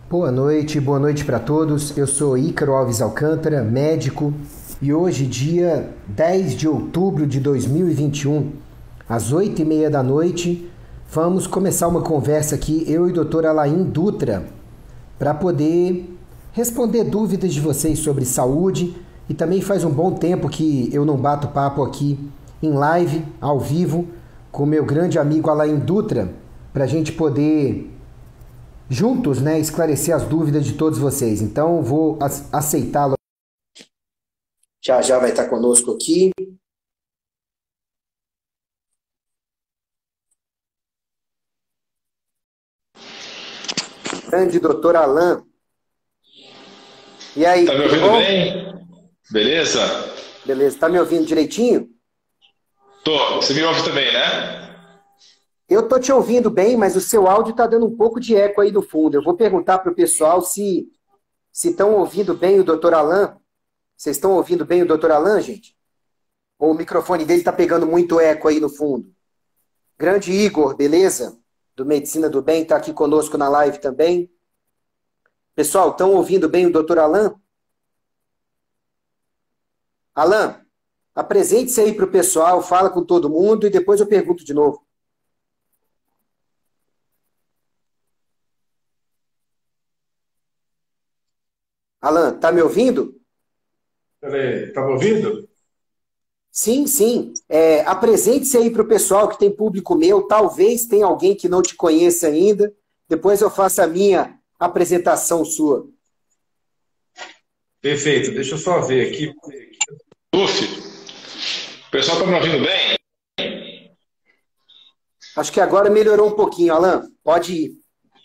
Boa noite para todos. Eu sou Ícaro Alves Alcântara, médico, e hoje, dia 10 de outubro de 2021, às 8h30 da noite, vamos começar uma conversa aqui, eu e o Dr. Alain Dutra, para poder responder dúvidas de vocês sobre saúde, e também faz um bom tempo que eu não bato papo aqui em live, ao vivo, com meu grande amigo Alain Dutra, para a gente poder juntos, né, esclarecer as dúvidas de todos vocês. Então, vou aceitá-lo. Já já vai estar conosco aqui. Grande doutor Alain. E aí, tá me ouvindo bem? Beleza? Beleza. Tá me ouvindo direitinho? Tô. Você me ouve também, né? Eu tô te ouvindo bem, mas o seu áudio tá dando um pouco de eco aí no fundo. Eu vou perguntar para o pessoal se estão ouvindo bem o doutor Alain. Vocês estão ouvindo bem o doutor Alain, gente? Ou o microfone dele tá pegando muito eco aí no fundo? Grande Igor, beleza? Do Medicina do Bem, tá aqui conosco na live também. Pessoal, estão ouvindo bem o doutor Alain? Alain, apresente-se aí para o pessoal, fala com todo mundo e depois eu pergunto de novo. Alain, tá me ouvindo? Peraí, tá me ouvindo? Sim, sim. Apresente-se aí para o pessoal que tem público meu. Talvez tenha alguém que não te conheça ainda. Depois eu faço a minha apresentação sua. Perfeito, deixa eu só ver aqui. Uf, o pessoal tá me ouvindo bem? Acho que agora melhorou um pouquinho, Alain. Pode ir.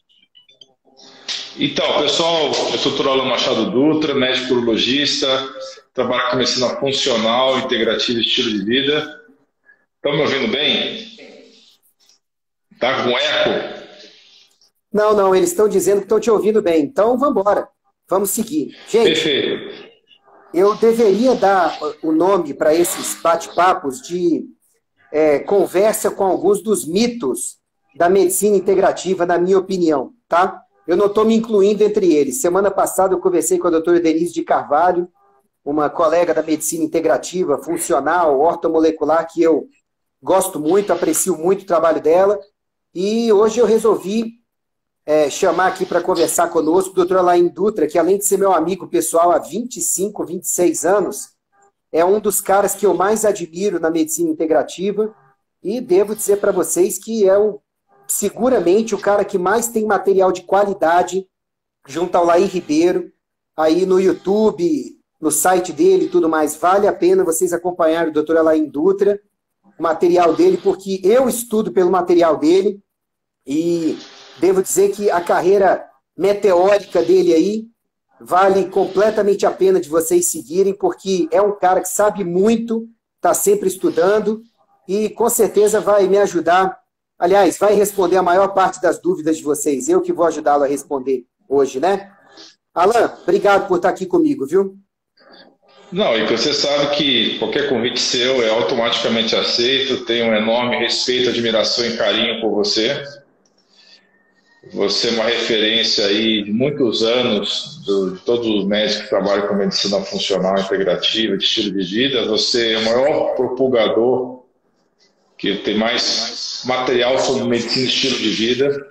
Então, pessoal, eu sou o Dr. Alain Machado Dutra, médico urologista, trabalho com medicina funcional, integrativa e estilo de vida. Estão me ouvindo bem? Tá com eco? Não, eles estão dizendo que estão te ouvindo bem. Então, vamos embora. Vamos seguir. Gente, Perfeito. eu deveria dar o nome para esses bate-papos de conversa com alguns dos mitos da medicina integrativa, na minha opinião, tá? Eu não estou me incluindo entre eles. Semana passada eu conversei com a doutora Denise de Carvalho, uma colega da medicina integrativa, funcional, ortomolecular, que eu gosto muito, aprecio muito o trabalho dela, e hoje eu resolvi chamar aqui para conversar conosco o doutor Alain Dutra, que além de ser meu amigo pessoal há 25, 26 anos, é um dos caras que eu mais admiro na medicina integrativa, e devo dizer para vocês que seguramente o cara que mais tem material de qualidade junto ao Laí Ribeiro, aí no YouTube, no site dele e tudo mais. Vale a pena vocês acompanharem o doutor Alain Dutra, o material dele, porque eu estudo pelo material dele e devo dizer que a carreira meteórica dele aí vale completamente a pena de vocês seguirem, porque é um cara que sabe muito, está sempre estudando e com certeza vai me ajudar. Aliás, vai responder a maior parte das dúvidas de vocês. Eu que vou ajudá-lo a responder hoje, né? Alain, obrigado por estar aqui comigo, viu? Não, e você sabe que qualquer convite seu é automaticamente aceito. Tenho um enorme respeito, admiração e carinho por você. Você é uma referência aí de muitos anos de todos os médicos que trabalham com medicina funcional, integrativa, de estilo de vida. Você é o maior propulgador que tem mais material sobre medicina e estilo de vida.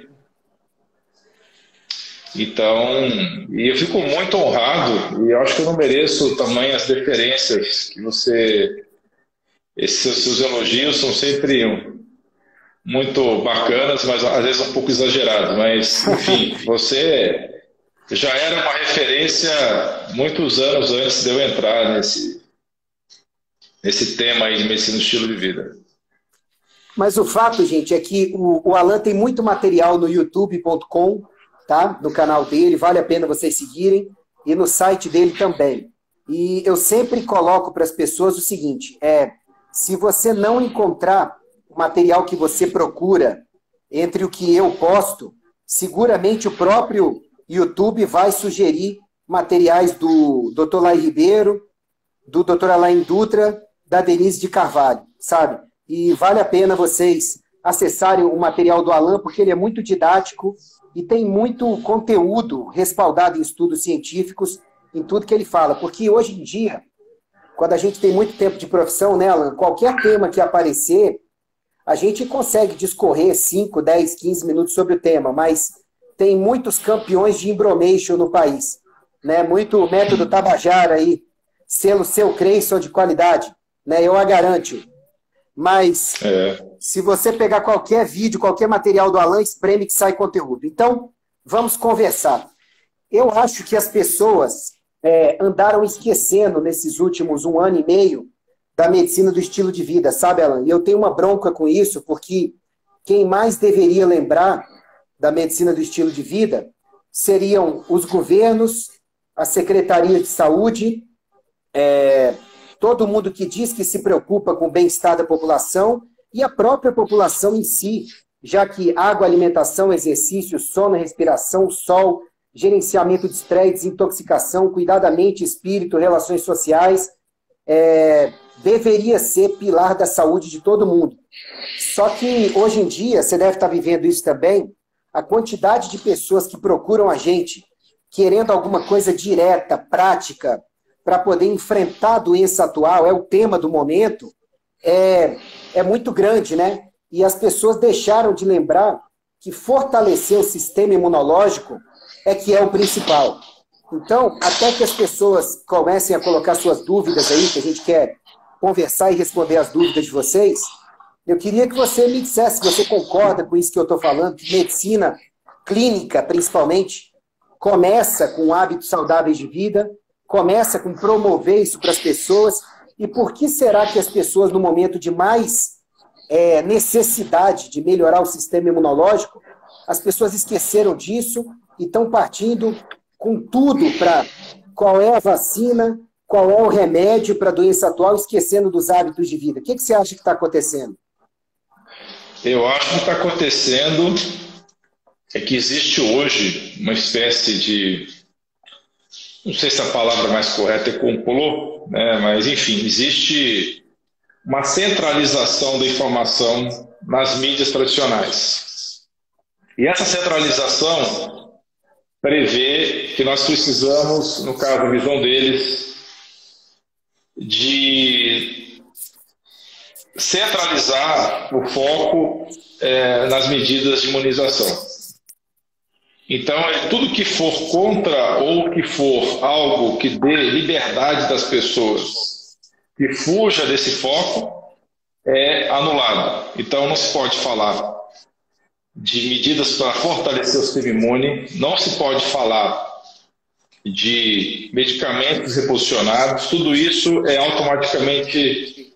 Então, e eu fico muito honrado, e eu acho que eu não mereço tamanhas deferências que você... Esses seus elogios são sempre muito bacanas, mas às vezes um pouco exagerados. Mas, enfim, você já era uma referência muitos anos antes de eu entrar nesse tema aí de medicina e estilo de vida. Mas o fato, gente, é que o Alain tem muito material no youtube.com, tá? No canal dele, vale a pena vocês seguirem, e no site dele também. E eu sempre coloco para as pessoas o seguinte, se você não encontrar o material que você procura entre o que eu posto, seguramente o próprio YouTube vai sugerir materiais do Dr. Laí Ribeiro, do Dr. Alain Dutra, da Denise de Carvalho, sabe? E vale a pena vocês acessarem o material do Alan, porque ele é muito didático e tem muito conteúdo respaldado em estudos científicos, em tudo que ele fala. Porque hoje em dia, quando a gente tem muito tempo de profissão, né, Alan, qualquer tema que aparecer, a gente consegue discorrer 5, 10, 15 minutos sobre o tema, mas tem muitos campeões de embromation no país, né? Muito método Tabajara aí, selo seu Creyson de qualidade, né? Eu a garanto. Mas se você pegar qualquer vídeo, qualquer material do Alan, espreme que sai conteúdo. Então, vamos conversar. Eu acho que as pessoas andaram esquecendo nesses últimos 1 ano e meio da medicina do estilo de vida, sabe, Alan? E eu tenho uma bronca com isso, porque quem mais deveria lembrar da medicina do estilo de vida seriam os governos, a Secretaria de Saúde, todo mundo que diz que se preocupa com o bem-estar da população e a própria população em si, já que água, alimentação, exercício, sono, respiração, sol, gerenciamento de estresse, desintoxicação, cuidar da mente, espírito, relações sociais, deveria ser pilar da saúde de todo mundo. Só que hoje em dia, você deve estar vivendo isso também, a quantidade de pessoas que procuram a gente querendo alguma coisa direta, prática, para poder enfrentar a doença atual, é o tema do momento, é muito grande, né? E as pessoas deixaram de lembrar que fortalecer o sistema imunológico que é o principal. Então, até que as pessoas comecem a colocar suas dúvidas aí, que a gente quer conversar e responder as dúvidas de vocês, eu queria que você me dissesse se você concorda com isso que eu estou falando, que medicina clínica, principalmente, começa com hábitos saudáveis de vida, começa com promover isso para as pessoas, e por que será que as pessoas, no momento de mais necessidade de melhorar o sistema imunológico, as pessoas esqueceram disso e estão partindo com tudo para qual é a vacina, qual é o remédio para a doença atual, esquecendo dos hábitos de vida. O que você acha que está acontecendo? Eu acho que está acontecendo que existe hoje uma espécie de, não sei se a palavra mais correta é complô, né? Mas enfim, existe uma centralização da informação nas mídias tradicionais. E essa centralização prevê que nós precisamos, no caso da visão deles, de centralizar o foco nas medidas de imunização. Então, tudo que for contra ou que for algo que dê liberdade das pessoas, que fuja desse foco, é anulado. Então, não se pode falar de medidas para fortalecer o sistema imune, não se pode falar de medicamentos reposicionados, tudo isso é automaticamente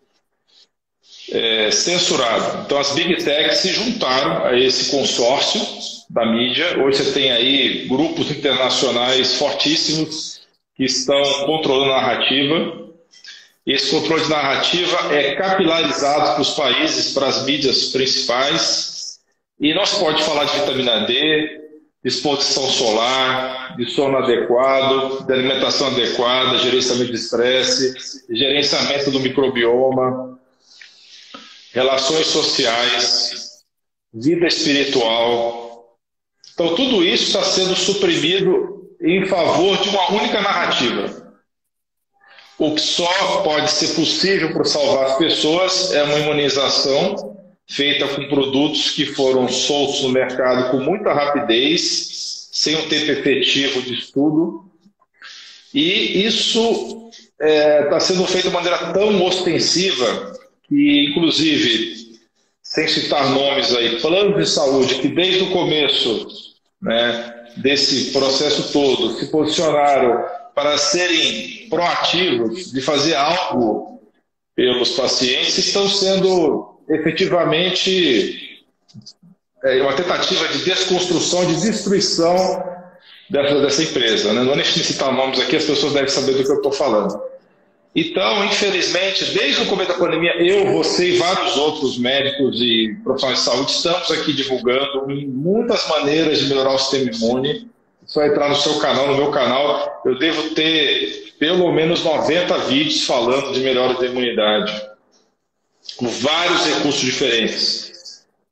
censurado. Então as Big Techs se juntaram a esse consórcio da mídia. Hoje você tem aí grupos internacionais fortíssimos que estão controlando a narrativa. Esse controle de narrativa é capilarizado para os países, para as mídias principais, e não se pode falar de vitamina D, de exposição solar, de sono adequado, de alimentação adequada, gerenciamento de estresse, gerenciamento do microbioma, relações sociais, vida espiritual. Então, tudo isso está sendo suprimido em favor de uma única narrativa. O que só pode ser possível para salvar as pessoas é uma imunização feita com produtos que foram soltos no mercado com muita rapidez, sem um tempo efetivo de estudo. E isso está sendo feito de maneira tão ostensiva que, inclusive, sem citar nomes aí, planos de saúde que desde o começo, né, desse processo todo se posicionaram para serem proativos de fazer algo pelos pacientes, estão sendo efetivamente uma tentativa de desconstrução, de destruição dessa empresa, né? Não vou nem citar nomes aqui, as pessoas devem saber do que eu estou falando. Então, infelizmente, desde o começo da pandemia, eu, você e vários outros médicos e profissionais de saúde estamos aqui divulgando muitas maneiras de melhorar o sistema imune. É só entrar no seu canal, no meu canal, eu devo ter pelo menos 90 vídeos falando de melhora da imunidade, com vários recursos diferentes.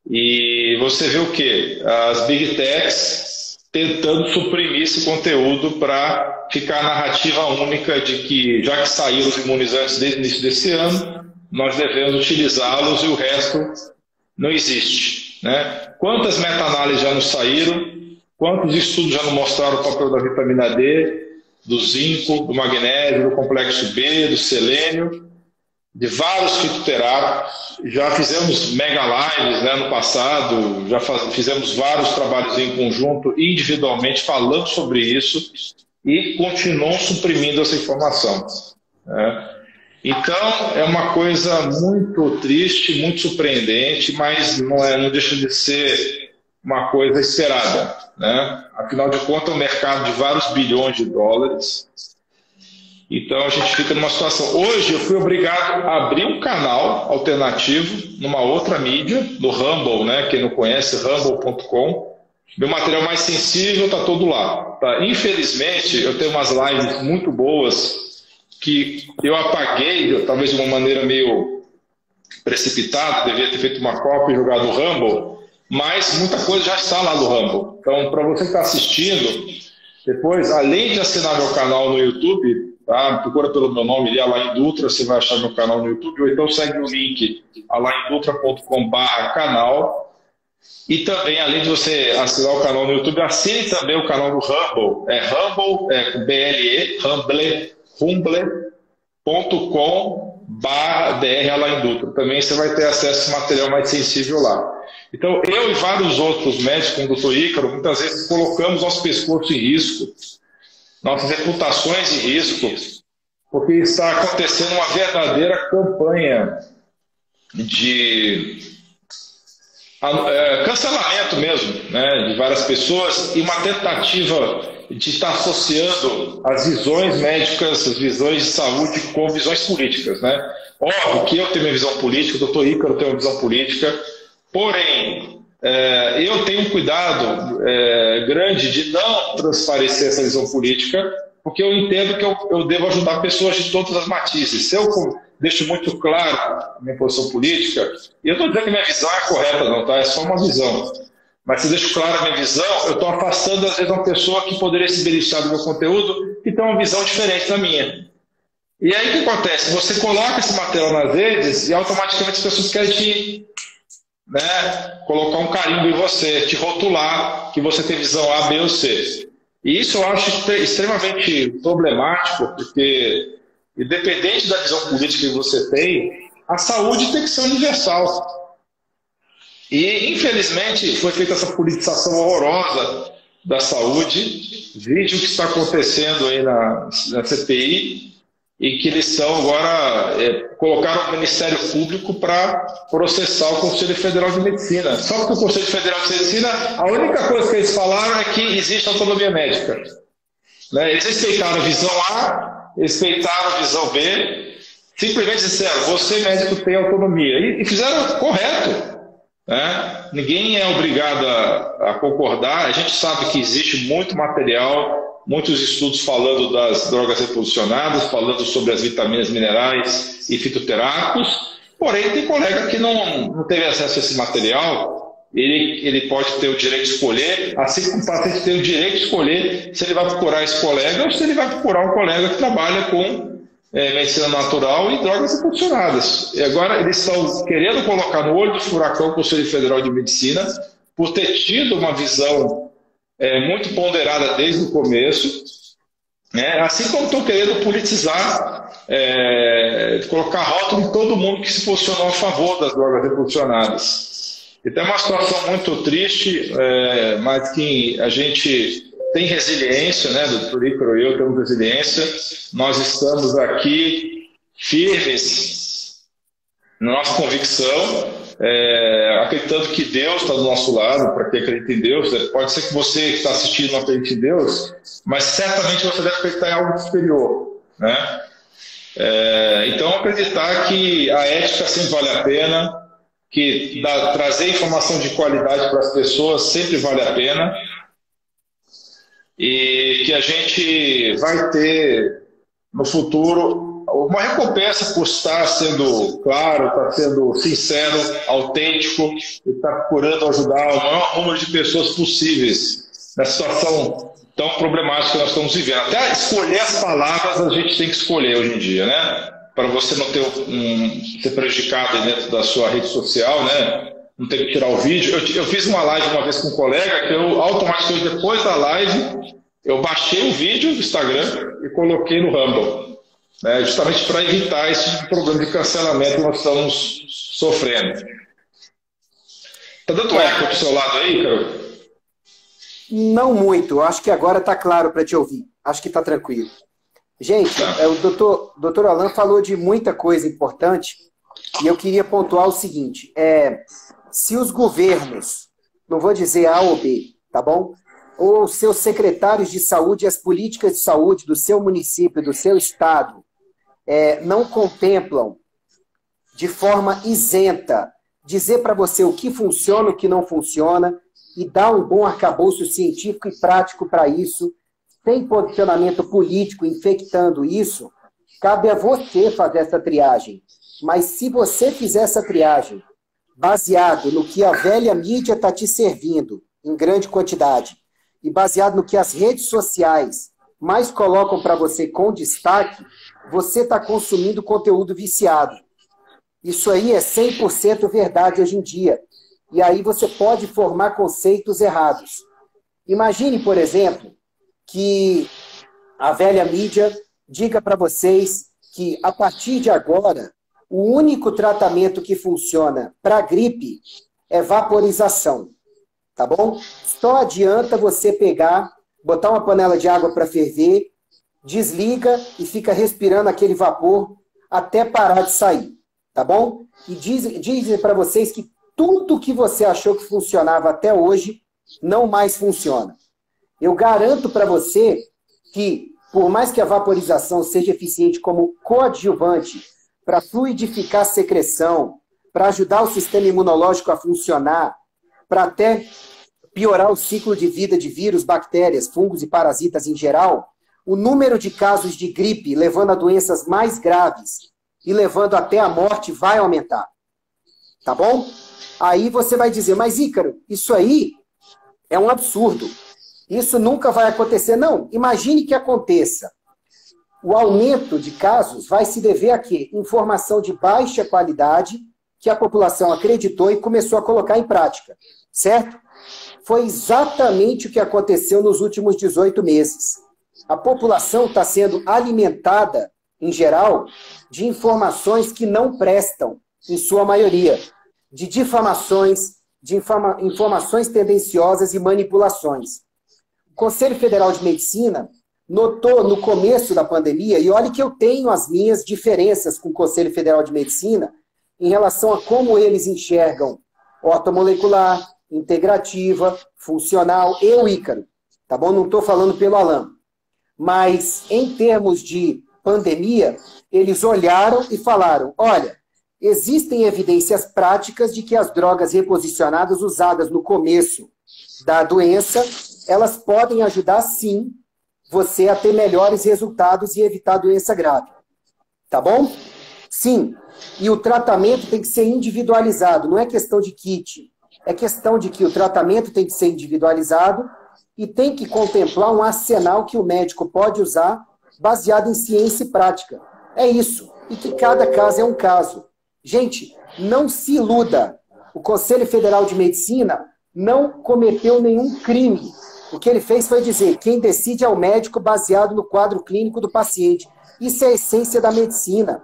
E você vê o quê? As Big Techs tentando suprimir esse conteúdo para ficar a narrativa única de que, já que saíram os imunizantes desde o início desse ano, nós devemos utilizá-los e o resto não existe, né? Quantas meta-análises já não saíram? Quantos estudos já não mostraram o papel da vitamina D, do zinco, do magnésio, do complexo B, do selênio, de vários fitoterápicos? Já fizemos mega lives, né, no passado, já fizemos vários trabalhos em conjunto, individualmente, falando sobre isso e continuam suprimindo essa informação, né? Então, é uma coisa muito triste, muito surpreendente, mas não deixa de ser uma coisa esperada, né? Afinal de contas, é um mercado de vários bilhões de dólares. Então, a gente fica numa situação... Hoje, eu fui obrigado a abrir um canal alternativo numa outra mídia, no Rumble, né? Quem não conhece, rumble.com. Meu material mais sensível está todo lá, tá? Infelizmente, eu tenho umas lives muito boas que eu apaguei, talvez de uma maneira meio precipitada, devia ter feito uma cópia e jogado no Rumble, mas muita coisa já está lá no Rumble. Então, para você que está assistindo, depois, além de assinar meu canal no YouTube, tá? Procura pelo meu nome ali, Alain Dutra, você vai achar meu canal no YouTube, ou então segue o link alaindutra.com/canal. E também, além de você assinar o canal no YouTube, assine também o canal do Rumble, Rumble, com BLE, rumble.com/dr. Também você vai ter acesso a esse material mais sensível lá. Então, eu e vários outros médicos, como o Dr. Ícaro, muitas vezes colocamos nosso pescoço em risco, nossas reputações em risco, porque está acontecendo uma verdadeira campanha de cancelamento mesmo, né, de várias pessoas, e uma tentativa de estar associando as visões médicas, as visões de saúde com visões políticas, né? Óbvio que eu tenho minha visão política, o doutor Ícaro tem uma visão política, porém, eu tenho um cuidado grande de não transparecer essa visão política, porque eu entendo que eu devo ajudar pessoas de todas as matizes. Se eu deixo muito claro a minha posição política, e eu estou dizendo que minha visão é correta, não, tá? É só uma visão. Mas se eu deixo claro a minha visão, eu estou afastando, às vezes, uma pessoa que poderia se beneficiar do meu conteúdo e tem uma visão diferente da minha. E aí o que acontece? Você coloca esse material nas redes e automaticamente as pessoas querem te, né, colocar um carimbo em você, te rotular que você tem visão A, B ou C. E isso eu acho extremamente problemático, porque, independente da visão política que você tem, a saúde tem que ser universal. E, infelizmente, foi feita essa politização horrorosa da saúde. Veja o que está acontecendo aí na CPI, e que eles estão agora, colocaram o Ministério Público para processar o Conselho Federal de Medicina. Só que o Conselho Federal de Medicina, a única coisa que eles falaram é que existe autonomia médica, né? Eles respeitaram a visão A, respeitaram a visão B, simplesmente disseram, você médico tem autonomia. E fizeram correto. Né? Ninguém é obrigado a concordar. A gente sabe que existe muito material, muitos estudos falando das drogas reposicionadas, falando sobre as vitaminas, minerais e fitoterápicos, porém tem colega que não teve acesso a esse material. Ele pode ter o direito de escolher, assim como o paciente tem o direito de escolher se ele vai procurar esse colega ou se ele vai procurar um colega que trabalha com medicina natural e drogas reposicionadas. E agora eles estão querendo colocar no olho do furacão o Conselho Federal de Medicina por ter tido uma visão muito ponderada desde o começo, né? Assim como estão querendo politizar, colocar rótulo em todo mundo que se posicionou a favor das drogas reposicionadas. Então é uma situação muito triste, mas que a gente tem resiliência, né? O Dr. Ícaro e eu temos resiliência. Nós estamos aqui firmes na nossa convicção, acreditando que Deus está do nosso lado, para quem acredita em Deus. Pode ser que você que está assistindo não acredite em Deus, mas certamente você deve acreditar em algo superior, né? Então, acreditar que a ética sempre vale a pena, que trazer informação de qualidade para as pessoas sempre vale a pena, e que a gente vai ter no futuro uma recompensa por estar sendo claro, estar sendo sincero, autêntico, e estar procurando ajudar o maior número de pessoas possíveis nessa situação tão problemática que nós estamos vivendo. Até escolher as palavras a gente tem que escolher hoje em dia, né? Para você não ter ser prejudicado dentro da sua rede social, né? Não ter que tirar o vídeo. Eu fiz uma live uma vez com um colega que eu automaticamente, depois da live, eu baixei o vídeo do Instagram e coloquei no Rumble, né? Justamente para evitar esse problema de cancelamento que nós estamos sofrendo. Tá dando eco do seu lado aí, Carol? Não muito. Acho que agora está claro para te ouvir. Acho que está tranquilo. Gente, o doutor Alain falou de muita coisa importante e eu queria pontuar o seguinte. Se os governos, não vou dizer A ou B, tá bom? Ou seus secretários de saúde e as políticas de saúde do seu município, do seu estado, não contemplam de forma isenta dizer para você o que funciona, o que não funciona, e dar um bom arcabouço científico e prático para isso, sem posicionamento político infectando isso, cabe a você fazer essa triagem. Mas se você fizer essa triagem baseado no que a velha mídia está te servindo, em grande quantidade, e baseado no que as redes sociais mais colocam para você com destaque, você está consumindo conteúdo viciado. Isso aí é 100% verdade hoje em dia. E aí você pode formar conceitos errados. Imagine, por exemplo, que a velha mídia diga para vocês que, a partir de agora, o único tratamento que funciona para gripe é vaporização. Tá bom? Só adianta você pegar, botar uma panela de água para ferver, desliga e fica respirando aquele vapor até parar de sair. Tá bom? E dizem para vocês que tudo que você achou que funcionava até hoje não mais funciona. Eu garanto para você que, por mais que a vaporização seja eficiente como coadjuvante para fluidificar a secreção, para ajudar o sistema imunológico a funcionar, para até piorar o ciclo de vida de vírus, bactérias, fungos e parasitas em geral, o número de casos de gripe levando a doenças mais graves e levando até a morte vai aumentar. Tá bom? Aí você vai dizer, mas Ícaro, isso aí é um absurdo. Isso nunca vai acontecer. Não, imagine que aconteça. O aumento de casos vai se dever a quê? Informação de baixa qualidade que a população acreditou e começou a colocar em prática. Certo? Foi exatamente o que aconteceu nos últimos 18 meses. A população está sendo alimentada, em geral, de informações que não prestam, em sua maioria. De difamações, de informações tendenciosas e manipulações. O Conselho Federal de Medicina notou no começo da pandemia, e olha que eu tenho as minhas diferenças com o Conselho Federal de Medicina em relação a como eles enxergam ortomolecular, integrativa, funcional e o Ícaro. Tá bom? Não estou falando pelo Alain. Mas, em termos de pandemia, eles olharam e falaram, olha, existem evidências práticas de que as drogas reposicionadas usadas no começo da doença, elas podem ajudar, sim, você a ter melhores resultados e evitar doença grave. Tá bom? Sim. E o tratamento tem que ser individualizado. Não é questão de kit. É questão de que o tratamento tem que ser individualizado e tem que contemplar um arsenal que o médico pode usar baseado em ciência e prática. É isso. E que cada caso é um caso. Gente, não se iluda. O Conselho Federal de Medicina não cometeu nenhum crime. O que ele fez foi dizer, quem decide é o médico baseado no quadro clínico do paciente. Isso é a essência da medicina.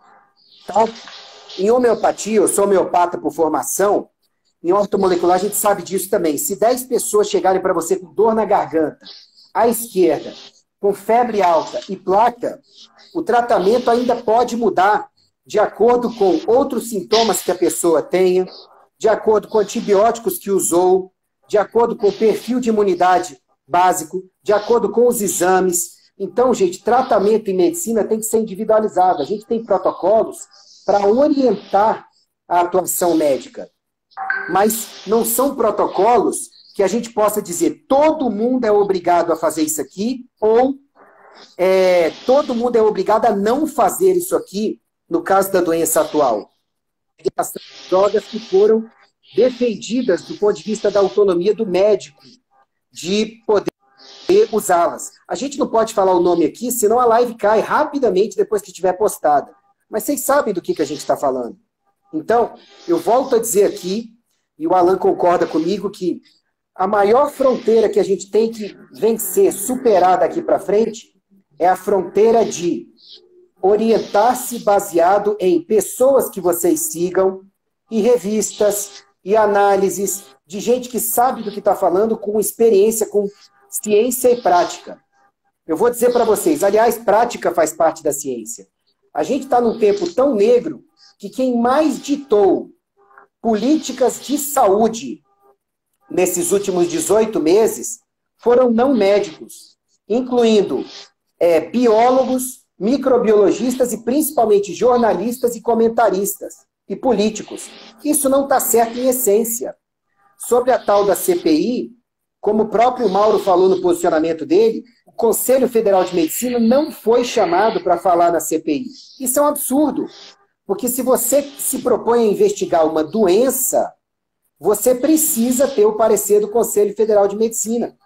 Tá? Em homeopatia, eu sou homeopata por formação, em ortomolecular a gente sabe disso também. Se 10 pessoas chegarem para você com dor na garganta, à esquerda, com febre alta e placa, o tratamento ainda pode mudar de acordo com outros sintomas que a pessoa tenha, de acordo com antibióticos que usou, de acordo com o perfil de imunidade básico, de acordo com os exames. Então, gente, tratamento em medicina tem que ser individualizado. A gente tem protocolos para orientar a atuação médica. Mas não são protocolos que a gente possa dizer todo mundo é obrigado a fazer isso aqui ou todo mundo é obrigado a não fazer isso aqui no caso da doença atual. Drogas que foram defendidas do ponto de vista da autonomia do médico de poder usá-las. A gente não pode falar o nome aqui, senão a live cai rapidamente depois que estiver postada. Mas vocês sabem do que a gente está falando. Então, eu volto a dizer aqui, e o Alan concorda comigo, que a maior fronteira que a gente tem que vencer, superar daqui para frente, é a fronteira de orientar-se baseado em pessoas que vocês sigam, e revistas, e análises de gente que sabe do que está falando, com experiência, com ciência e prática. Eu vou dizer para vocês, aliás, prática faz parte da ciência. A gente está num tempo tão negro que quem mais ditou políticas de saúde nesses últimos 18 meses foram não médicos, incluindo biólogos, microbiologistas e principalmente jornalistas e comentaristas e políticos. Isso não está certo em essência. Sobre a tal da CPI, como o próprio Mauro falou no posicionamento dele, o Conselho Federal de Medicina não foi chamado para falar na CPI. Isso é um absurdo, porque se você se propõe a investigar uma doença, você precisa ter o parecer do Conselho Federal de Medicina.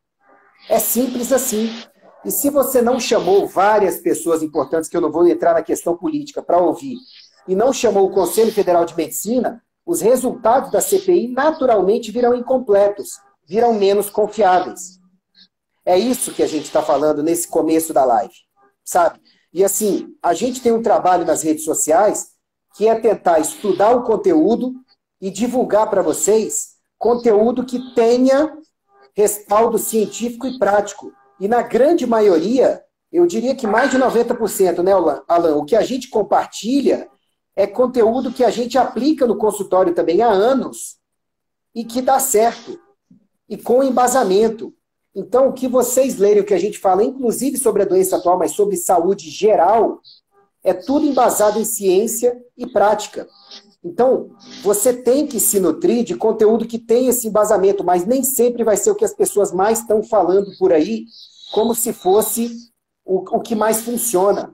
É simples assim. E se você não chamou várias pessoas importantes, que eu não vou entrar na questão política, para ouvir, e não chamou o Conselho Federal de Medicina, os resultados da CPI naturalmente virão incompletos, virão menos confiáveis. É isso que a gente está falando nesse começo da live, sabe? E assim, a gente tem um trabalho nas redes sociais que é tentar estudar o conteúdo e divulgar para vocês conteúdo que tenha respaldo científico e prático. E na grande maioria, eu diria que mais de 90%, né, Alan? O que a gente compartilha é conteúdo que a gente aplica no consultório também há anos e que dá certo. E com embasamento. Então, o que vocês lerem, o que a gente fala, inclusive sobre a doença atual, mas sobre saúde geral, é tudo embasado em ciência e prática. Então, você tem que se nutrir de conteúdo que tem esse embasamento, mas nem sempre vai ser o que as pessoas mais estão falando por aí, como se fosse o que mais funciona.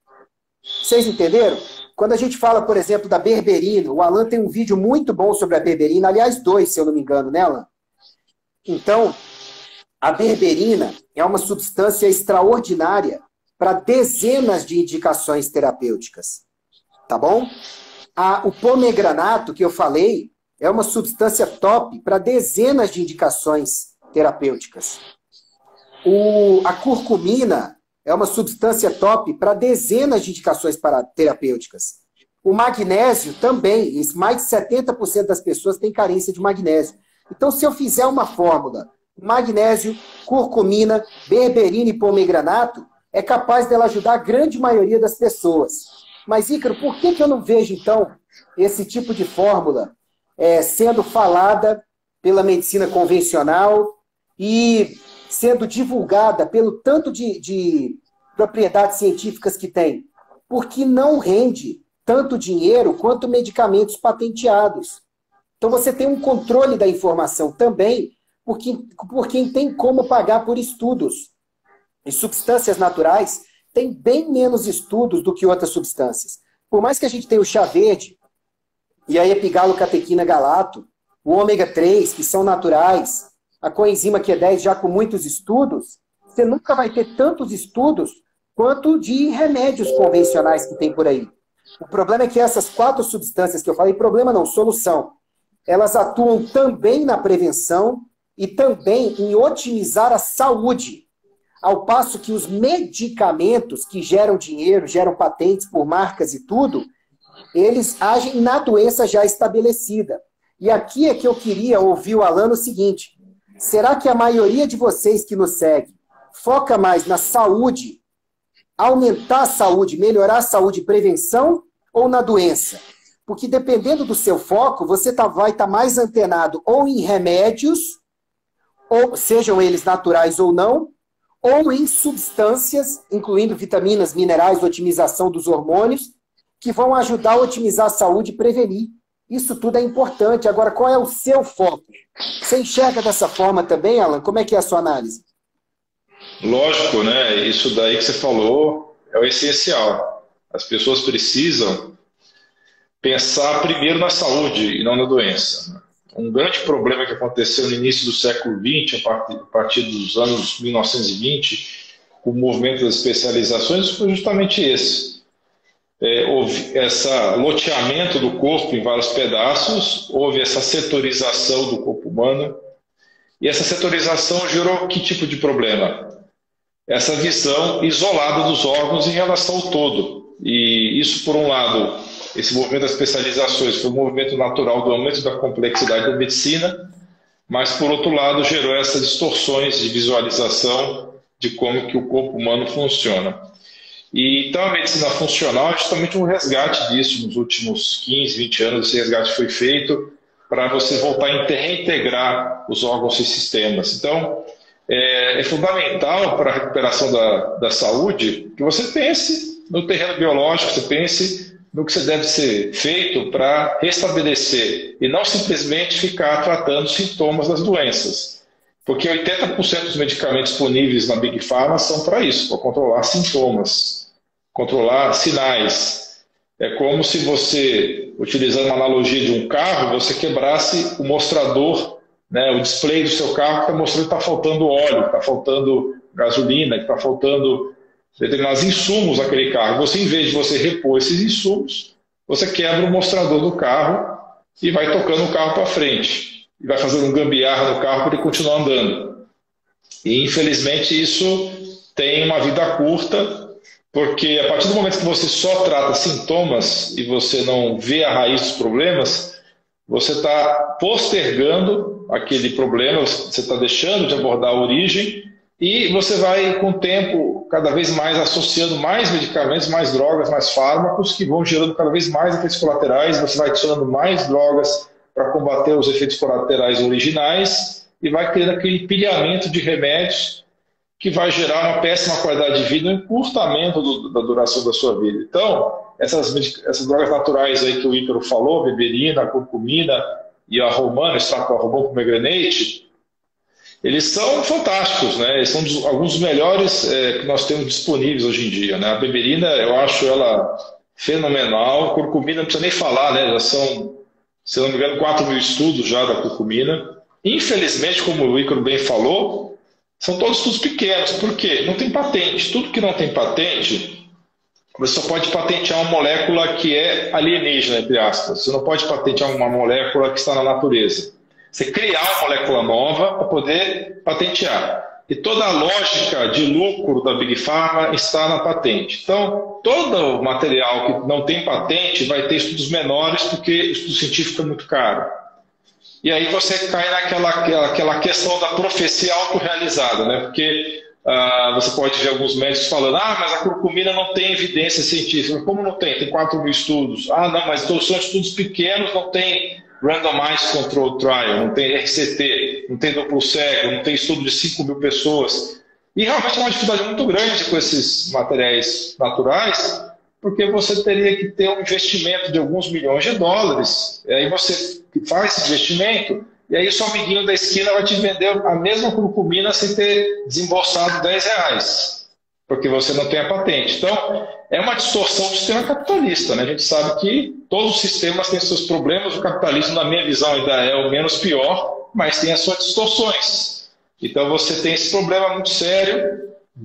Vocês entenderam? Quando a gente fala, por exemplo, da berberina, o Alan tem um vídeo muito bom sobre a berberina, aliás, 2, se eu não me engano, né, Alan? Então, a berberina é uma substância extraordinária para dezenas de indicações terapêuticas. Tá bom? O pomegranato, que eu falei, é uma substância top para dezenas de indicações terapêuticas. A curcumina é uma substância top para dezenas de indicações terapêuticas. O magnésio também, mais de 70% das pessoas têm carência de magnésio. Então, se eu fizer uma fórmula, magnésio, curcumina, berberina e pomegranato, é capaz dela ajudar a grande maioria das pessoas. Mas, Ícaro, por que eu não vejo, então, esse tipo de fórmula sendo falada pela medicina convencional e sendo divulgada pelo tanto de propriedades científicas que tem? Porque não rende tanto dinheiro quanto medicamentos patenteados. Então você tem um controle da informação também por quem tem como pagar por estudos. E substâncias naturais têm bem menos estudos do que outras substâncias. Por mais que a gente tenha o chá verde, e a epigalocatequina galato, o ômega 3, que são naturais, a coenzima Q10 já com muitos estudos, você nunca vai ter tantos estudos quanto de remédios convencionais que tem por aí. O problema é que essas 4 substâncias que eu falei, problema não, solução, elas atuam também na prevenção e também em otimizar a saúde. Ao passo que os medicamentos que geram dinheiro, geram patentes por marcas e tudo, eles agem na doença já estabelecida. E aqui é que eu queria ouvir o Alan o seguinte: será que a maioria de vocês que nos segue foca mais na saúde, aumentar a saúde, melhorar a saúde e prevenção, ou na doença? Porque dependendo do seu foco, você vai estar mais antenado ou em remédios, ou sejam eles naturais ou não, ou em substâncias, incluindo vitaminas, minerais, otimização dos hormônios, que vão ajudar a otimizar a saúde e prevenir. Isso tudo é importante. Agora, qual é o seu foco? Você enxerga dessa forma também, Alan? Como é que é a sua análise? Lógico, né? Isso daí que você falou é o essencial. As pessoas precisam pensar primeiro na saúde e não na doença. Um grande problema que aconteceu no início do século XX, a partir dos anos 1920, com o movimento das especializações, foi justamente esse. Houve esse loteamento do corpo em vários pedaços, houve essa setorização do corpo humano, e essa setorização gerou que tipo de problema? Essa visão isolada dos órgãos em relação ao todo. E isso, por um lado, esse movimento das especializações foi um movimento natural do aumento da complexidade da medicina, mas, por outro lado, gerou essas distorções de visualização de como que o corpo humano funciona. E, então, a medicina funcional é justamente um resgate disso. Nos últimos 15, 20 anos, esse resgate foi feito para você voltar a reintegrar os órgãos e sistemas. Então, é fundamental para a recuperação da saúde que você pense no terreno biológico, você pense no que você deve ser feito para restabelecer e não simplesmente ficar tratando sintomas das doenças. Porque 80% dos medicamentos disponíveis na Big Pharma são para isso, para controlar sintomas, controlar sinais. É como se você, utilizando uma analogia de um carro, você quebrasse o mostrador, né, o display do seu carro que está mostrando que está faltando óleo, que está faltando gasolina, que está faltando determinados insumos naquele carro. Você, em vez de você repor esses insumos, você quebra o mostrador do carro e vai tocando o carro para frente. E vai fazendo um gambiarra no carro para ele continuar andando. E, infelizmente, isso tem uma vida curta, porque a partir do momento que você só trata sintomas e você não vê a raiz dos problemas, você está postergando aquele problema, você está deixando de abordar a origem e você vai, com o tempo, cada vez mais associando mais medicamentos, mais drogas, mais fármacos, que vão gerando cada vez mais efeitos colaterais, você vai adicionando mais drogas para combater os efeitos colaterais originais e vai criando aquele empilhamento de remédios que vai gerar uma péssima qualidade de vida, um encurtamento da duração da sua vida. Então, essas drogas naturais aí que o Ícaro falou, a beberina, a curcumina e a romana, extrato de romão pomegranate, eles são fantásticos, né? Eles são alguns dos melhores que nós temos disponíveis hoje em dia, né? A beberina, eu acho ela fenomenal, a curcumina não precisa nem falar, né? Já são, se não me engano, 4.000 estudos já da curcumina. Infelizmente, como o Ícaro bem falou, são todos estudos pequenos. Por quê? Não tem patente. Tudo que não tem patente, você só pode patentear uma molécula que é alienígena, entre aspas. Você não pode patentear uma molécula que está na natureza. Você criar uma molécula nova para poder patentear. E toda a lógica de lucro da Big Pharma está na patente. Então, todo o material que não tem patente vai ter estudos menores porque o estudo científico é muito caro. E aí você cai naquela questão da profecia autorrealizada, né? Porque você pode ver alguns médicos falando, mas a curcumina não tem evidência científica. Como não tem? Tem 4.000 estudos. Não, mas são estudos pequenos, não tem Randomized Control Trial, não tem RCT, não tem duplo cego, não tem estudo de 5.000 pessoas. E realmente é uma dificuldade muito grande com esses materiais naturais, porque você teria que ter um investimento de alguns milhões de dólares. E aí você faz esse investimento, e aí o seu amiguinho da esquina vai te vender a mesma curcumina sem ter desembolsado R$10, porque você não tem a patente. Então, é uma distorção do sistema capitalista, né? A gente sabe que todos os sistemas têm seus problemas, o capitalismo, na minha visão, ainda é o menos pior, mas tem as suas distorções. Então, você tem esse problema muito sério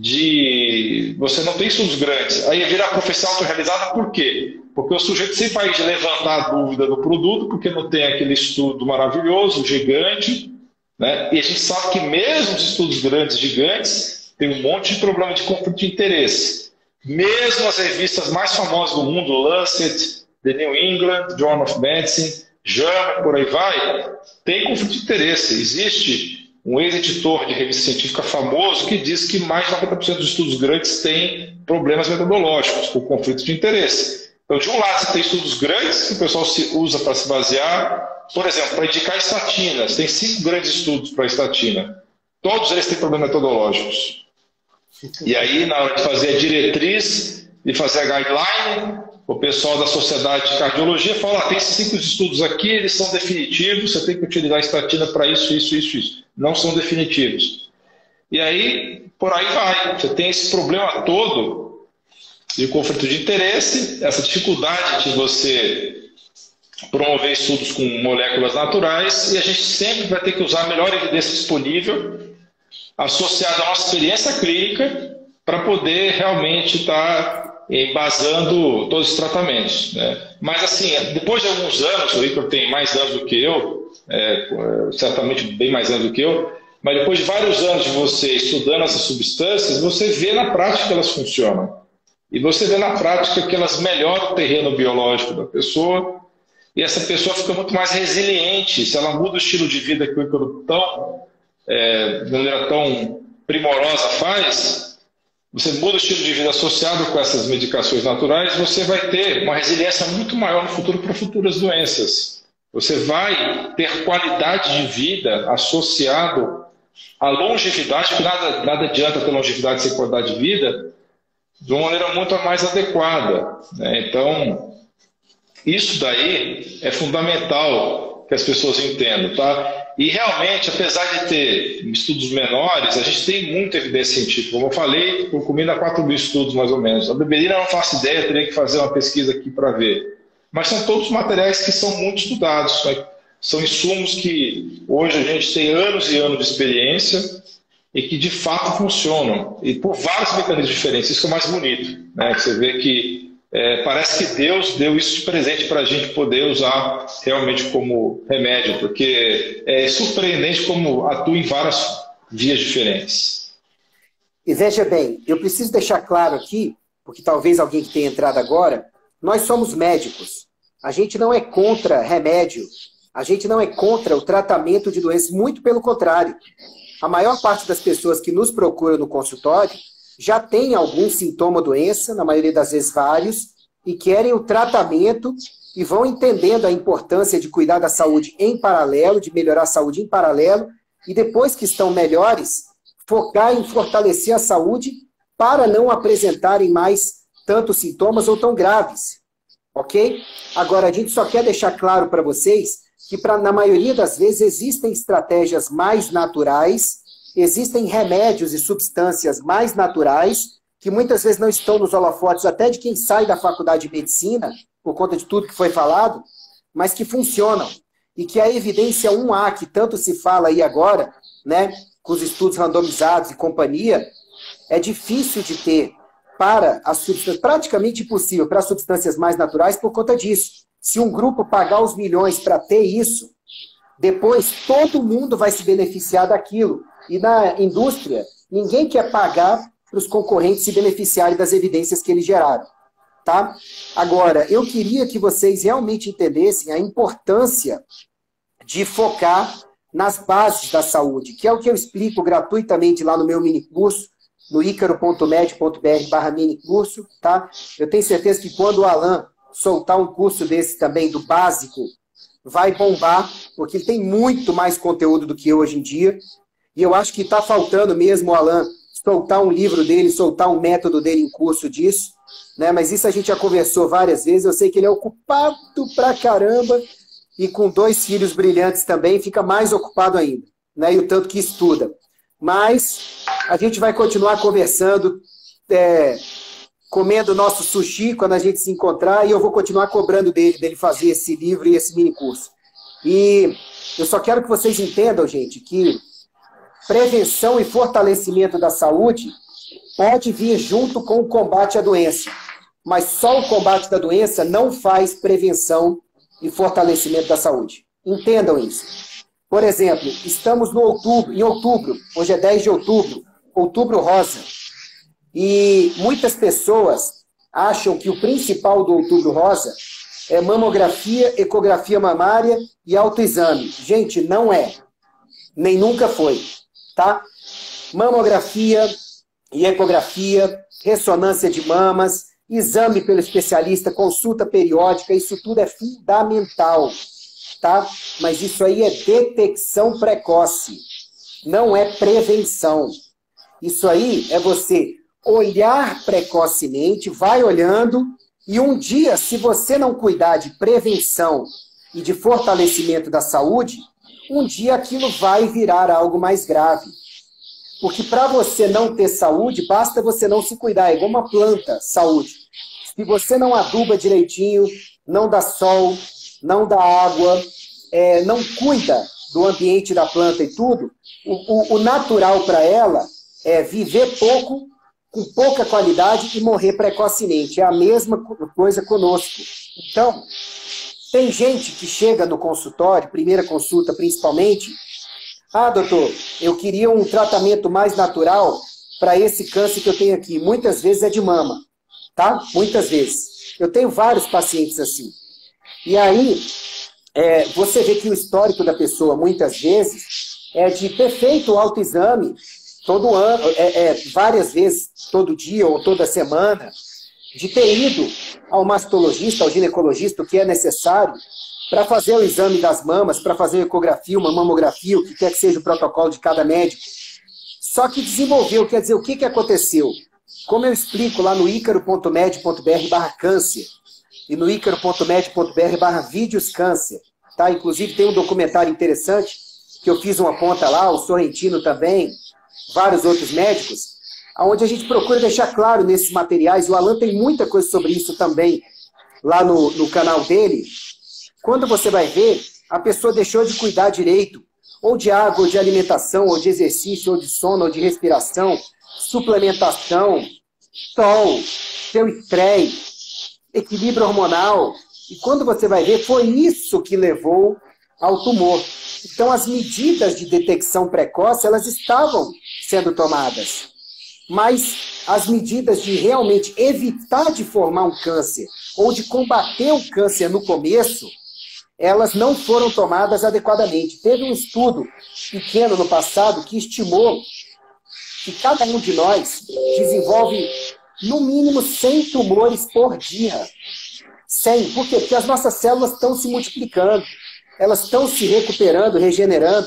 de você não tem estudos grandes. Aí vira a profecia autorrealizada por quê? Porque o sujeito sempre vai levantar a dúvida do produto, porque não tem aquele estudo maravilhoso, gigante, né? E a gente sabe que mesmo os estudos grandes, gigantes, tem um monte de problema de conflito de interesse. Mesmo as revistas mais famosas do mundo, Lancet, The New England, Journal of Medicine, JAMA, por aí vai, tem conflito de interesse. Existe um ex-editor de revista científica famoso que diz que mais de 90% dos estudos grandes têm problemas metodológicos, por conflito de interesse. Então, de um lado, você tem estudos grandes que o pessoal usa para se basear, por exemplo, para indicar estatinas. Tem 5 grandes estudos para estatina. Todos eles têm problemas metodológicos. E aí, na hora de fazer a diretriz, de fazer a guideline, o pessoal da Sociedade de Cardiologia fala, tem esses 5 estudos aqui, eles são definitivos, você tem que utilizar a estatina para isso, isso, isso, isso. Não são definitivos. E aí, por aí vai. Você tem esse problema todo de conflito de interesse, essa dificuldade de você promover estudos com moléculas naturais, e a gente sempre vai ter que usar a melhor evidência disponível, associada à nossa experiência clínica, para poder realmente estar embasando todos os tratamentos, né? Mas, assim, depois de alguns anos, o Ícaro tem mais anos do que eu, certamente bem mais anos do que eu, mas depois de vários anos de você estudando essas substâncias, você vê na prática que elas funcionam. E você vê na prática que elas melhoram o terreno biológico da pessoa, e essa pessoa fica muito mais resiliente. Se ela muda o estilo de vida que o Ícaro de maneira tão primorosa faz, você muda o estilo de vida associado com essas medicações naturais, você vai ter uma resiliência muito maior no futuro para futuras doenças. Você vai ter qualidade de vida associado à longevidade, porque nada adianta ter longevidade sem qualidade de vida, de uma maneira muito mais adequada, né? Então, isso daí é fundamental que as pessoas entendam, tá? E realmente, apesar de ter estudos menores, a gente tem muita evidência científica. Como eu falei, eu comi 4.000 estudos mais ou menos. A beberina eu não faço ideia, eu teria que fazer uma pesquisa aqui para ver. Mas são todos materiais que são muito estudados, né? São insumos que hoje a gente tem anos e anos de experiência e que de fato funcionam. E por vários mecanismos diferentes. Isso que é o mais bonito, né? Você vê que parece que Deus deu isso de presente para a gente poder usar realmente como remédio, porque é surpreendente como atua em várias vias diferentes. E veja bem, eu preciso deixar claro aqui, porque talvez alguém que tenha entrado agora, nós somos médicos. A gente não é contra remédio, a gente não é contra o tratamento de doenças, muito pelo contrário. A maior parte das pessoas que nos procuram no consultório já tem algum sintoma ou doença, na maioria das vezes vários, e querem o tratamento e vão entendendo a importância de cuidar da saúde em paralelo, de melhorar a saúde em paralelo, e depois que estão melhores, focar em fortalecer a saúde para não apresentarem mais tantos sintomas ou tão graves. Ok? Agora, a gente só quer deixar claro para vocês que, na maioria das vezes, existem estratégias mais naturais, existem remédios e substâncias mais naturais, que muitas vezes não estão nos holofotes até de quem sai da faculdade de medicina, por conta de tudo que foi falado, mas que funcionam. E que a evidência 1A, que tanto se fala aí agora, né, com os estudos randomizados e companhia, é difícil de ter para as substâncias, praticamente impossível para as substâncias mais naturais por conta disso. Se um grupo pagar os milhões para ter isso, depois todo mundo vai se beneficiar daquilo. E na indústria, ninguém quer pagar para os concorrentes se beneficiarem das evidências que eles geraram. Tá? Agora, eu queria que vocês realmente entendessem a importância de focar nas bases da saúde, que é o que eu explico gratuitamente lá no meu minicurso, no icaro.med.br/minicurso. Tá? Eu tenho certeza que quando o Alan soltar um curso desse também, do básico, vai bombar, porque ele tem muito mais conteúdo do que eu hoje em dia. E eu acho que está faltando mesmo o Alan soltar um livro dele, soltar um método dele em curso disso, né? Mas isso a gente já conversou várias vezes. Eu sei que ele é ocupado pra caramba e com 2 filhos brilhantes também fica mais ocupado ainda, né? E o tanto que estuda. Mas a gente vai continuar conversando, comendo nosso sushi quando a gente se encontrar, e eu vou continuar cobrando dele fazer esse livro e esse mini curso. E eu só quero que vocês entendam, gente, que prevenção e fortalecimento da saúde pode vir junto com o combate à doença, mas só o combate da doença não faz prevenção e fortalecimento da saúde. Entendam isso. Por exemplo, estamos em outubro, hoje é 10 de outubro, outubro rosa, e muitas pessoas acham que o principal do outubro rosa é mamografia, ecografia mamária e autoexame. Gente, não é. Nem nunca foi. Tá? Mamografia e ecografia, ressonância de mamas, exame pelo especialista, consulta periódica, isso tudo é fundamental. Tá? Mas isso aí é detecção precoce, não é prevenção. Isso aí é você olhar precocemente, vai olhando, e um dia, se você não cuidar de prevenção e de fortalecimento da saúde, um dia aquilo vai virar algo mais grave. Porque para você não ter saúde, basta você não se cuidar. É igual uma planta, saúde. Se você não aduba direitinho, não dá sol, não dá água, não cuida do ambiente da planta e tudo, o natural para ela é viver pouco, com pouca qualidade e morrer precocemente. É a mesma coisa conosco. Então, tem gente que chega no consultório, primeira consulta principalmente, doutor, eu queria um tratamento mais natural para esse câncer que eu tenho aqui. Muitas vezes é de mama, tá? Muitas vezes. Eu tenho vários pacientes assim. E aí, você vê que o histórico da pessoa, muitas vezes, é de ter feito o autoexame todo ano, várias vezes, todo dia ou toda semana, de ter ido ao mastologista, ao ginecologista, o que é necessário, para fazer o exame das mamas, para fazer uma ecografia, uma mamografia, o que quer que seja o protocolo de cada médico. Só que desenvolveu, quer dizer, o que aconteceu? Como eu explico lá no icaro.med.br/câncer e no icaro.med.br/vídeos câncer, tá? Inclusive tem um documentário interessante que eu fiz uma ponta lá, o Sorrentino também, vários outros médicos, onde a gente procura deixar claro nesses materiais, o Alan tem muita coisa sobre isso também lá no canal dele. Quando você vai ver, a pessoa deixou de cuidar direito, ou de água, ou de alimentação, ou de exercício, ou de sono, ou de respiração, suplementação, sol, seu estresse, equilíbrio hormonal. E quando você vai ver, foi isso que levou ao tumor. Então, as medidas de detecção precoce, elas estavam sendo tomadas. Mas as medidas de realmente evitar de formar um câncer, ou de combater o câncer no começo, elas não foram tomadas adequadamente. Teve um estudo pequeno no passado que estimou que cada um de nós desenvolve no mínimo 100 tumores por dia. 100. Por quê? Porque as nossas células estão se multiplicando, elas estão se recuperando, regenerando,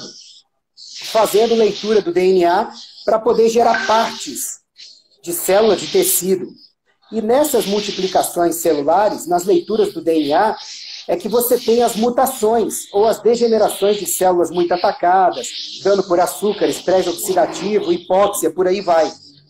fazendo leitura do DNA para poder gerar partes de célula, de tecido. E nessas multiplicações celulares, nas leituras do DNA, é que você tem as mutações, ou as degenerações de células muito atacadas, dano por açúcar, estresse oxidativo, hipóxia, por aí vai.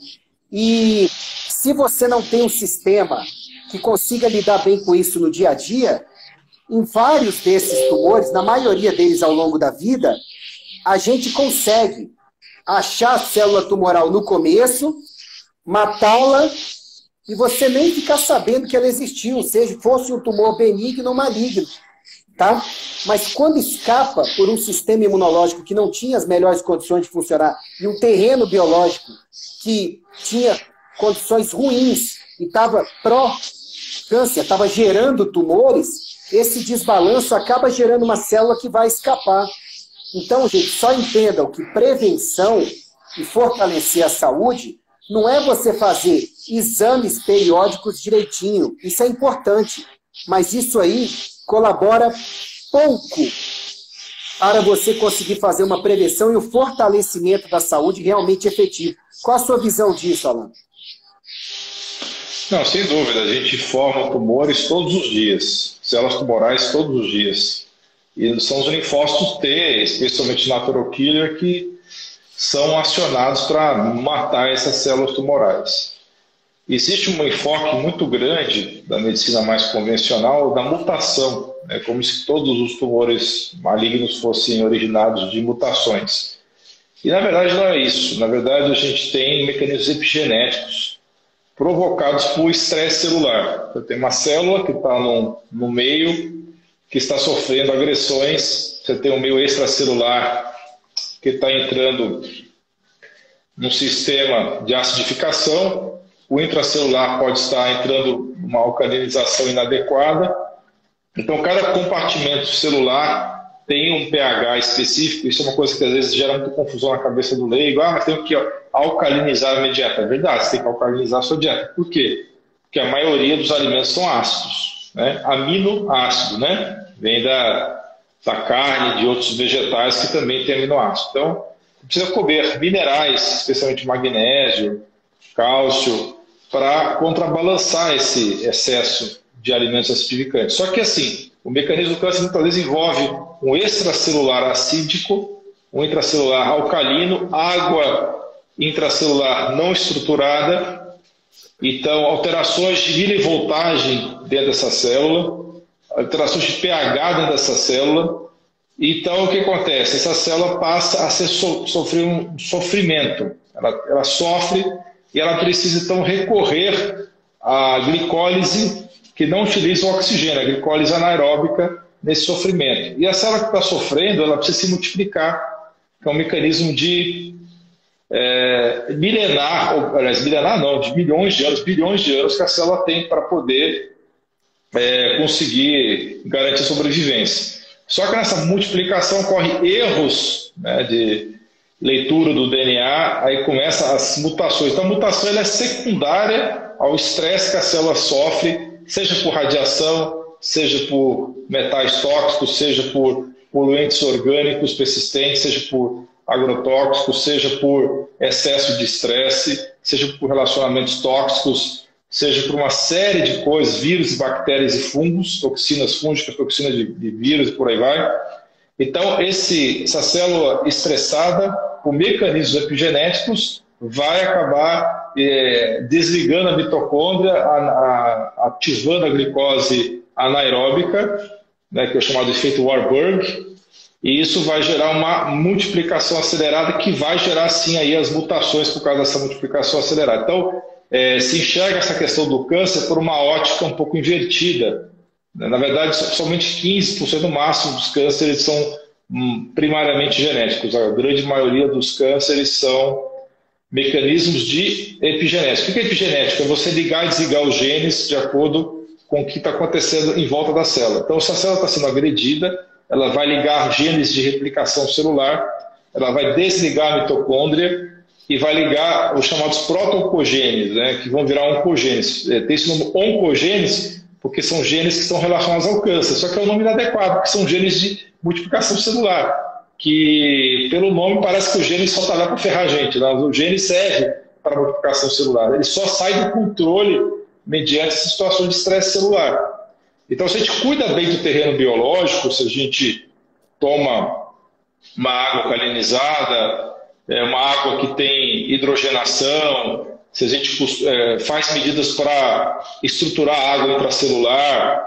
E se você não tem um sistema que consiga lidar bem com isso no dia a dia, em vários desses tumores, na maioria deles ao longo da vida, a gente consegue achar a célula tumoral no começo, matá-la, e você nem ficar sabendo que ela existiu, seja fosse um tumor benigno ou maligno, tá? Mas quando escapa por um sistema imunológico que não tinha as melhores condições de funcionar, e um terreno biológico que tinha condições ruins e estava pró-câncer, estava gerando tumores, esse desbalanço acaba gerando uma célula que vai escapar. Então, gente, só entendam que prevenção e fortalecer a saúde não é você fazer exames periódicos direitinho. Isso é importante. Mas isso aí colabora pouco para você conseguir fazer uma prevenção e o fortalecimento da saúde realmente efetivo. Qual a sua visão disso, Alan? Não, sem dúvida. A gente forma tumores todos os dias. Células tumorais todos os dias. E são os linfócitos T, especialmente natural killer, que são acionados para matar essas células tumorais. Existe um enfoque muito grande da medicina mais convencional da mutação, né, como se todos os tumores malignos fossem originados de mutações. E na verdade não é isso. Na verdade a gente tem mecanismos epigenéticos provocados por estresse celular. Você tem uma célula que está no meio que está sofrendo agressões, você tem um meio extracelular que está entrando num sistema de acidificação, o intracelular pode estar entrando numa alcalinização inadequada. Então, cada compartimento celular tem um pH específico. Isso é uma coisa que às vezes gera muita confusão na cabeça do leigo. Mas tenho que alcalinizar a minha dieta. É verdade, você tem que alcalinizar a sua dieta. Por quê? Porque a maioria dos alimentos são ácidos, né? Aminoácido, né? Vem da carne, de outros vegetais que também tem aminoácido. Então, precisa comer minerais, especialmente magnésio, cálcio, para contrabalançar esse excesso de alimentos acidificantes. Só que assim, o mecanismo do câncer muitas vezes envolve um extracelular acídico, um intracelular alcalino, água intracelular não estruturada, então alterações de milivoltagem dentro dessa célula, alterações de pH dentro dessa célula. Então o que acontece? Essa célula passa a sofrer um sofrimento, ela sofre e ela precisa então recorrer à glicólise que não utiliza o oxigênio, a glicólise anaeróbica nesse sofrimento. E a célula que está sofrendo, ela precisa se multiplicar, que é um mecanismo de milenar, aliás, milenar não, de milhões de anos, bilhões de anos que a célula tem para poder conseguir garantir a sobrevivência. Só que nessa multiplicação ocorrem erros, né, de leitura do DNA, aí começam as mutações. Então a mutação ela é secundária ao estresse que a célula sofre, seja por radiação, seja por metais tóxicos, seja por poluentes orgânicos persistentes, seja por agrotóxicos, seja por excesso de estresse, seja por relacionamentos tóxicos, seja por uma série de coisas, vírus, bactérias e fungos, toxinas fúngicas, toxinas de vírus e por aí vai. Então, essa célula estressada, por mecanismos epigenéticos, vai acabar desligando a mitocôndria, ativando a glicose anaeróbica, né, que é o chamado efeito Warburg, e isso vai gerar uma multiplicação acelerada que vai gerar, sim, aí as mutações por causa dessa multiplicação acelerada. Então, se enxerga essa questão do câncer por uma ótica um pouco invertida. Na verdade, somente 15% no máximo dos cânceres são primariamente genéticos. A grande maioria dos cânceres são mecanismos de epigenética. O que é epigenética? É você ligar e desligar os genes de acordo com o que está acontecendo em volta da célula. Então, se a célula está sendo agredida, ela vai ligar genes de replicação celular, ela vai desligar a mitocôndria e vai ligar os chamados proto-oncogenes, né, que vão virar oncogenes. Tem esse nome oncogenes porque são genes que estão relacionados ao câncer, só que é o nome inadequado, porque são genes de multiplicação celular, que pelo nome parece que o gene só está lá para ferrar a gente, né? O gene serve para a multiplicação celular, ele só sai do controle mediante essa situação de estresse celular. Então, se a gente cuida bem do terreno biológico, se a gente toma uma água calinizada, uma água que tem hidrogenação, se a gente faz medidas para estruturar a água intracelular,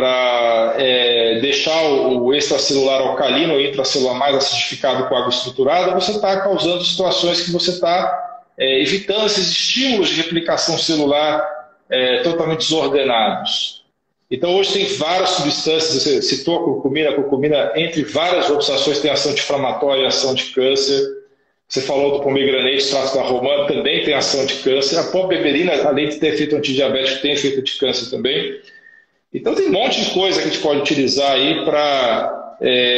para deixar o extracelular alcalino ou intracelular mais acidificado com água estruturada, você está causando situações que você está evitando esses estímulos de replicação celular totalmente desordenados. Então, hoje tem várias substâncias, você citou a curcumina, entre várias outras ações, tem ação anti-inflamatória e ação de câncer. Você falou do pomegranate, extrato da romã, também tem ação de câncer. A pombeberina, além de ter efeito antidiabético, tem efeito de câncer também. Então, tem um monte de coisa que a gente pode utilizar aí para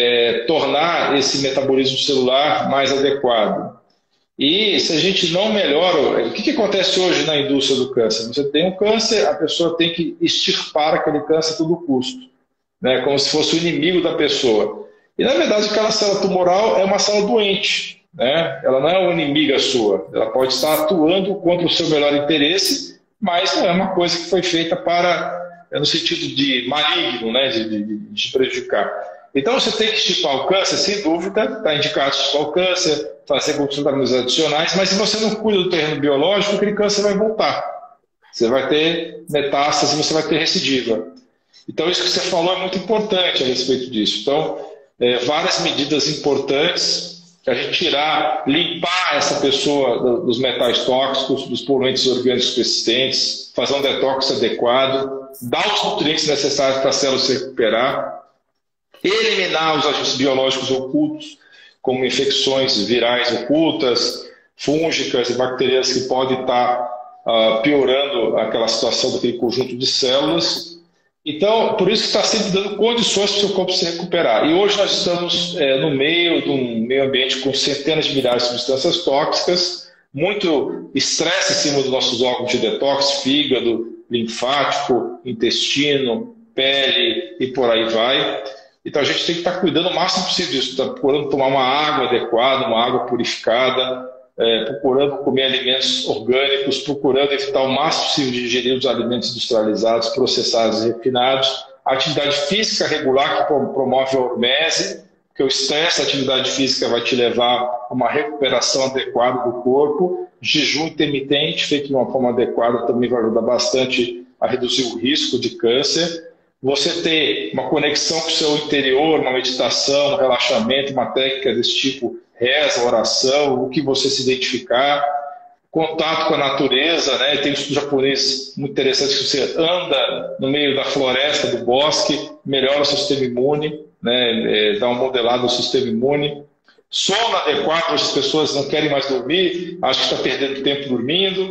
tornar esse metabolismo celular mais adequado. E se a gente não melhora, o que acontece hoje na indústria do câncer? Você tem um câncer, a pessoa tem que extirpar aquele câncer a todo custo, né? Como se fosse o inimigo da pessoa. E na verdade aquela célula tumoral é uma célula doente, né? Ela não é uma inimiga sua, ela pode estar atuando contra o seu melhor interesse, mas não é uma coisa que foi feita no sentido de maligno, né? de prejudicar. Então você tem que extirpar o câncer, sem dúvida, está indicado extirpar o câncer, fazer tratamentos adicionais, mas se você não cuida do terreno biológico, aquele câncer vai voltar. Você vai ter metástase, você vai ter recidiva. Então isso que você falou é muito importante a respeito disso. Então, várias medidas importantes, a gente limpar essa pessoa dos metais tóxicos, dos poluentes orgânicos persistentes, fazer um detox adequado, dar os nutrientes necessários para a célula se recuperar, eliminar os agentes biológicos ocultos, como infecções virais ocultas, fúngicas e bacterianas que podem estar piorando aquela situação daquele conjunto de células. Então, por isso que está sempre dando condições para o seu corpo se recuperar. E hoje nós estamos no meio de um meio ambiente com centenas de milhares de substâncias tóxicas, muito estresse em cima dos nossos órgãos de detox, fígado, linfático, intestino, pele e por aí vai. Então a gente tem que estar cuidando o máximo possível disso, procurando tomar uma água adequada, uma água purificada, procurando comer alimentos orgânicos, procurando evitar o máximo possível de ingerir os alimentos industrializados, processados e refinados. A atividade física regular que promove a hormese, porque o estresse da atividade física vai te levar a uma recuperação adequada do corpo. Jejum intermitente, feito de uma forma adequada, também vai ajudar bastante a reduzir o risco de câncer. Você ter uma conexão com o seu interior, uma meditação, um relaxamento, uma técnica desse tipo, reza, oração, o que você se identificar. Contato com a natureza, né? Tem um estudo japonês muito interessante que você anda no meio da floresta, do bosque, melhora o sistema imune, né? Dá uma modelada no sistema imune. Sono adequado, as pessoas não querem mais dormir, acham que está perdendo tempo dormindo.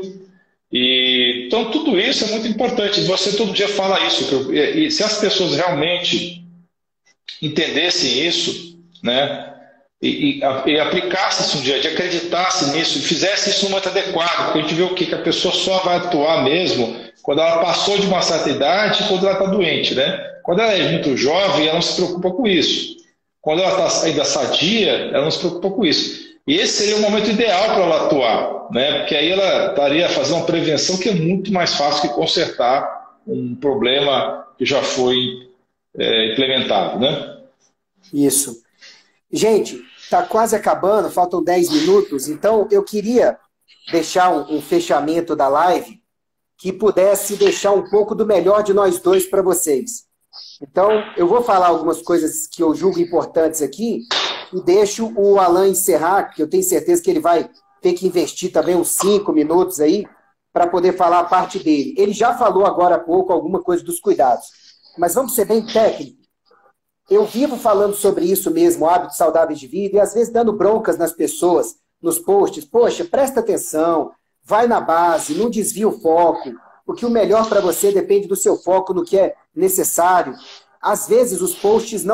Então, tudo isso é muito importante. Você todo dia fala isso. E se as pessoas realmente entendessem isso, né? E aplicasse isso no dia a dia, acreditasse nisso, e fizesse isso no momento adequado, porque a gente vê o quê? Que a pessoa só vai atuar mesmo quando ela passou de uma certa idade e quando ela está doente, né? Quando ela é muito jovem, ela não se preocupa com isso. Quando ela está ainda sadia, ela não se preocupa com isso. E esse seria o momento ideal para ela atuar, né? Porque aí ela estaria fazendo uma prevenção que é muito mais fácil que consertar um problema que já foi implementado, né? Isso. Gente, está quase acabando, faltam 10 minutos, então eu queria deixar um fechamento da live que pudesse deixar um pouco do melhor de nós dois para vocês. Então, eu vou falar algumas coisas que eu julgo importantes aqui e deixo o Alan encerrar, que eu tenho certeza que ele vai ter que investir também uns 5 minutos aí para poder falar a parte dele. Ele já falou agora há pouco alguma coisa dos cuidados, mas vamos ser bem técnicos. Eu vivo falando sobre isso mesmo, hábitos saudáveis de vida, e às vezes dando broncas nas pessoas, nos posts. Poxa, presta atenção, vai na base, não desvia o foco, porque o melhor para você depende do seu foco no que é necessário. Às vezes os posts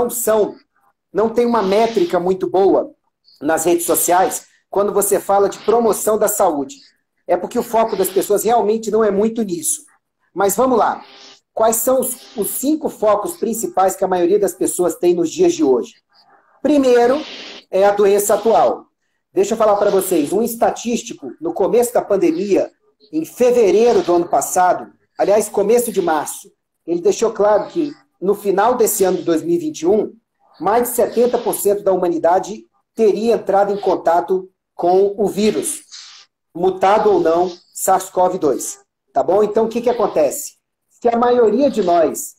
não tem uma métrica muito boa nas redes sociais quando você fala de promoção da saúde. É porque o foco das pessoas realmente não é muito nisso. Mas vamos lá. Quais são os 5 focos principais que a maioria das pessoas tem nos dias de hoje? Primeiro, é a doença atual. Deixa eu falar para vocês, um estatístico, no começo da pandemia, em fevereiro do ano passado, aliás, começo de março, ele deixou claro que no final desse ano de 2021, mais de 70% da humanidade teria entrado em contato com o vírus, mutado ou não, SARS-CoV-2. Tá bom? Então, o que acontece? Se a maioria de nós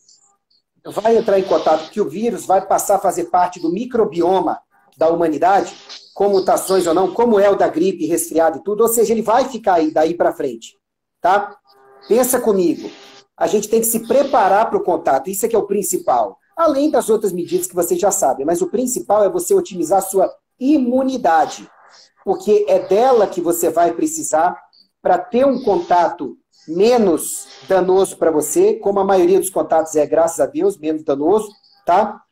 vai entrar em contato, que o vírus vai passar a fazer parte do microbioma da humanidade, com mutações ou não, como é o da gripe, resfriado e tudo, ou seja, ele vai ficar aí daí para frente, tá? Pensa comigo, a gente tem que se preparar para o contato, isso é que é o principal, além das outras medidas que vocês já sabem, mas o principal é você otimizar a sua imunidade, porque é dela que você vai precisar para ter um contato menos danoso para você, como a maioria dos contatos é, graças a Deus, menos danoso, tá?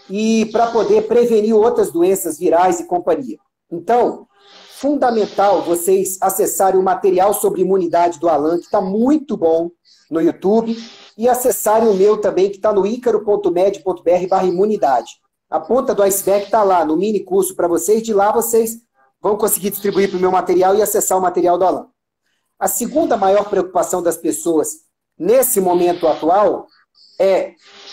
E para poder prevenir outras doenças virais e companhia. Então, fundamental vocês acessarem o material sobre imunidade do Alan, que está muito bom no YouTube, e acessarem o meu também, que está no icaro.med.br/imunidade. A ponta do iceberg está lá, no mini curso para vocês, de lá vocês vão conseguir distribuir para o meu material e acessar o material do Alan. A segunda maior preocupação das pessoas nesse momento atual é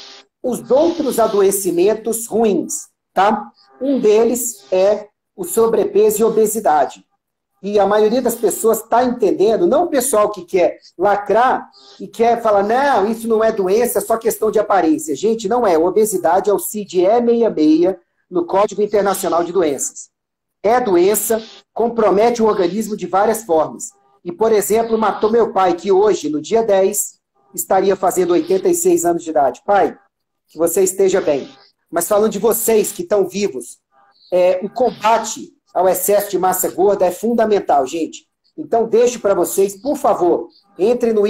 os outros adoecimentos ruins, tá? Um deles é o sobrepeso e obesidade. E a maioria das pessoas está entendendo, não o pessoal que quer lacrar e quer falar, não, isso não é doença, é só questão de aparência. Gente, não é. Obesidade é o CID-E66 no Código Internacional de Doenças. É doença, compromete o organismo de várias formas. E, por exemplo, matou meu pai, que hoje, no dia 10, estaria fazendo 86 anos de idade. Pai, que você esteja bem. Mas falando de vocês que estão vivos, o combate ao excesso de massa gorda é fundamental, gente. Então, deixo para vocês, por favor, entre no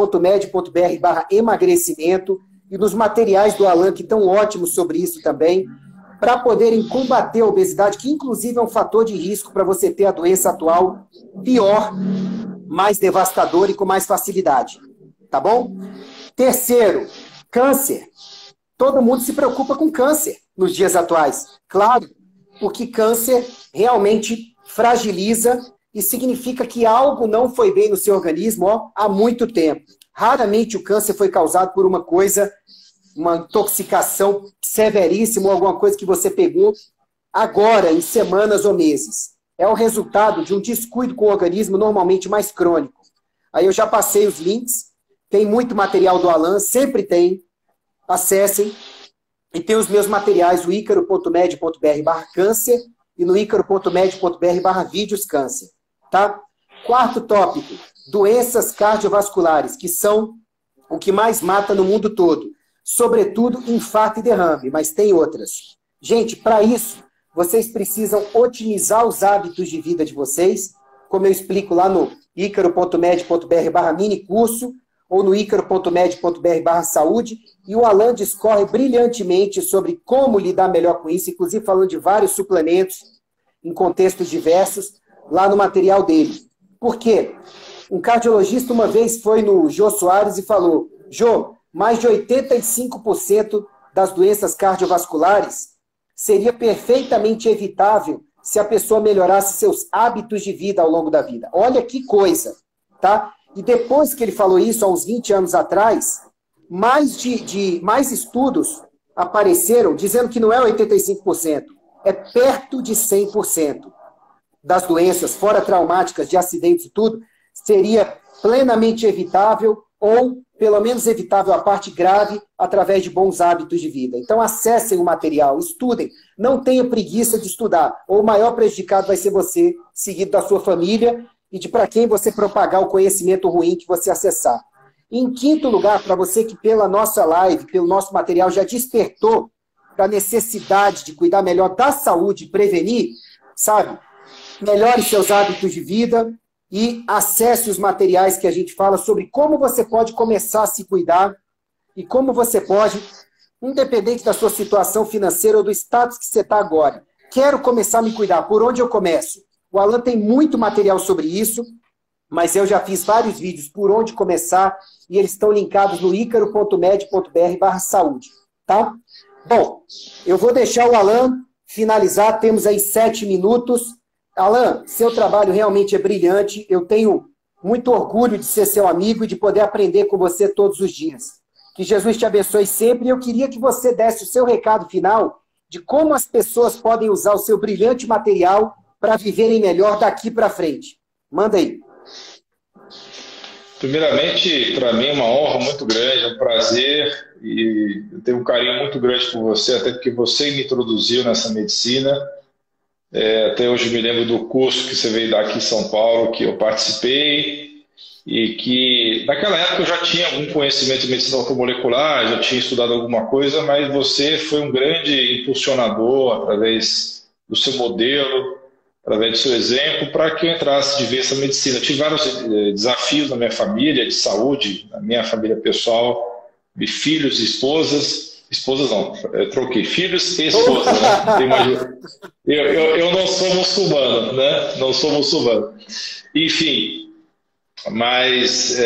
icaro.med.br/emagrecimento e nos materiais do Alan, que estão ótimos sobre isso também, para poderem combater a obesidade, que inclusive é um fator de risco para você ter a doença atual pior, mais devastadora e com mais facilidade. Tá bom? Terceiro, câncer. Todo mundo se preocupa com câncer nos dias atuais. Claro, porque câncer realmente fragiliza e significa que algo não foi bem no seu organismo há muito tempo. Raramente o câncer foi causado por uma coisa uma intoxicação severíssima ou alguma coisa que você pegou agora, em semanas ou meses. É o resultado de um descuido com o organismo, normalmente mais crônico. Aí eu já passei os links, tem muito material do Alan, sempre tem, acessem. E tem os meus materiais, o icaro.med.br/câncer e no icaro.med.br/vídeos câncer. Tá? Quarto tópico, doenças cardiovasculares, que são o que mais mata no mundo todo. Sobretudo, infarto e derrame, mas tem outras. Gente, para isso, vocês precisam otimizar os hábitos de vida de vocês, como eu explico lá no icaro.med.br/minicurso ou no icaro.med.br/saúde, e o Alan discorre brilhantemente sobre como lidar melhor com isso, inclusive falando de vários suplementos em contextos diversos, lá no material dele. Por quê? Um cardiologista uma vez foi no Jô Soares e falou: Jô, mais de 85% das doenças cardiovasculares seria perfeitamente evitável se a pessoa melhorasse seus hábitos de vida ao longo da vida. Olha que coisa, tá? E depois que ele falou isso, há uns 20 anos atrás, mais estudos apareceram dizendo que não é 85%, é perto de 100% das doenças, fora traumáticas, de acidentes e tudo, seria plenamente evitável ou, pelo menos, evitável a parte grave através de bons hábitos de vida. Então, acessem o material, estudem. Não tenha preguiça de estudar, ou o maior prejudicado vai ser você, seguido da sua família e de para quem você propagar o conhecimento ruim que você acessar. Em quinto lugar, para você que pela nossa live, pelo nosso material, já despertou da necessidade de cuidar melhor da saúde, prevenir, sabe? Melhore seus hábitos de vida e acesse os materiais que a gente fala sobre como você pode começar a se cuidar e como você pode, independente da sua situação financeira ou do status que você está agora. Quero começar a me cuidar. Por onde eu começo? O Alan tem muito material sobre isso, mas eu já fiz vários vídeos por onde começar e eles estão linkados no icaro.med.br/saúde, tá? Bom, eu vou deixar o Alan finalizar, temos aí 7 minutos. Alan, seu trabalho realmente é brilhante. Eu tenho muito orgulho de ser seu amigo e de poder aprender com você todos os dias. Que Jesus te abençoe sempre. E eu queria que você desse o seu recado final de como as pessoas podem usar o seu brilhante material para viverem melhor daqui para frente. Manda aí. Primeiramente, para mim é uma honra muito grande, é um prazer e eu tenho um carinho muito grande por você, até porque você me introduziu nessa medicina. Até hoje me lembro do curso que você veio dar aqui em São Paulo, que eu participei, e que naquela época eu já tinha algum conhecimento de medicina automolecular, já tinha estudado alguma coisa, mas você foi um grande impulsionador através do seu modelo, através do seu exemplo, para que eu entrasse de vez essa medicina. Eu tive vários desafios na minha família, de saúde, na minha família pessoal, de filhos e esposas. Esposas não, eu troquei filhos e esposa, né? Eu não sou muçulmano, né? Não sou muçulmano. Enfim, mas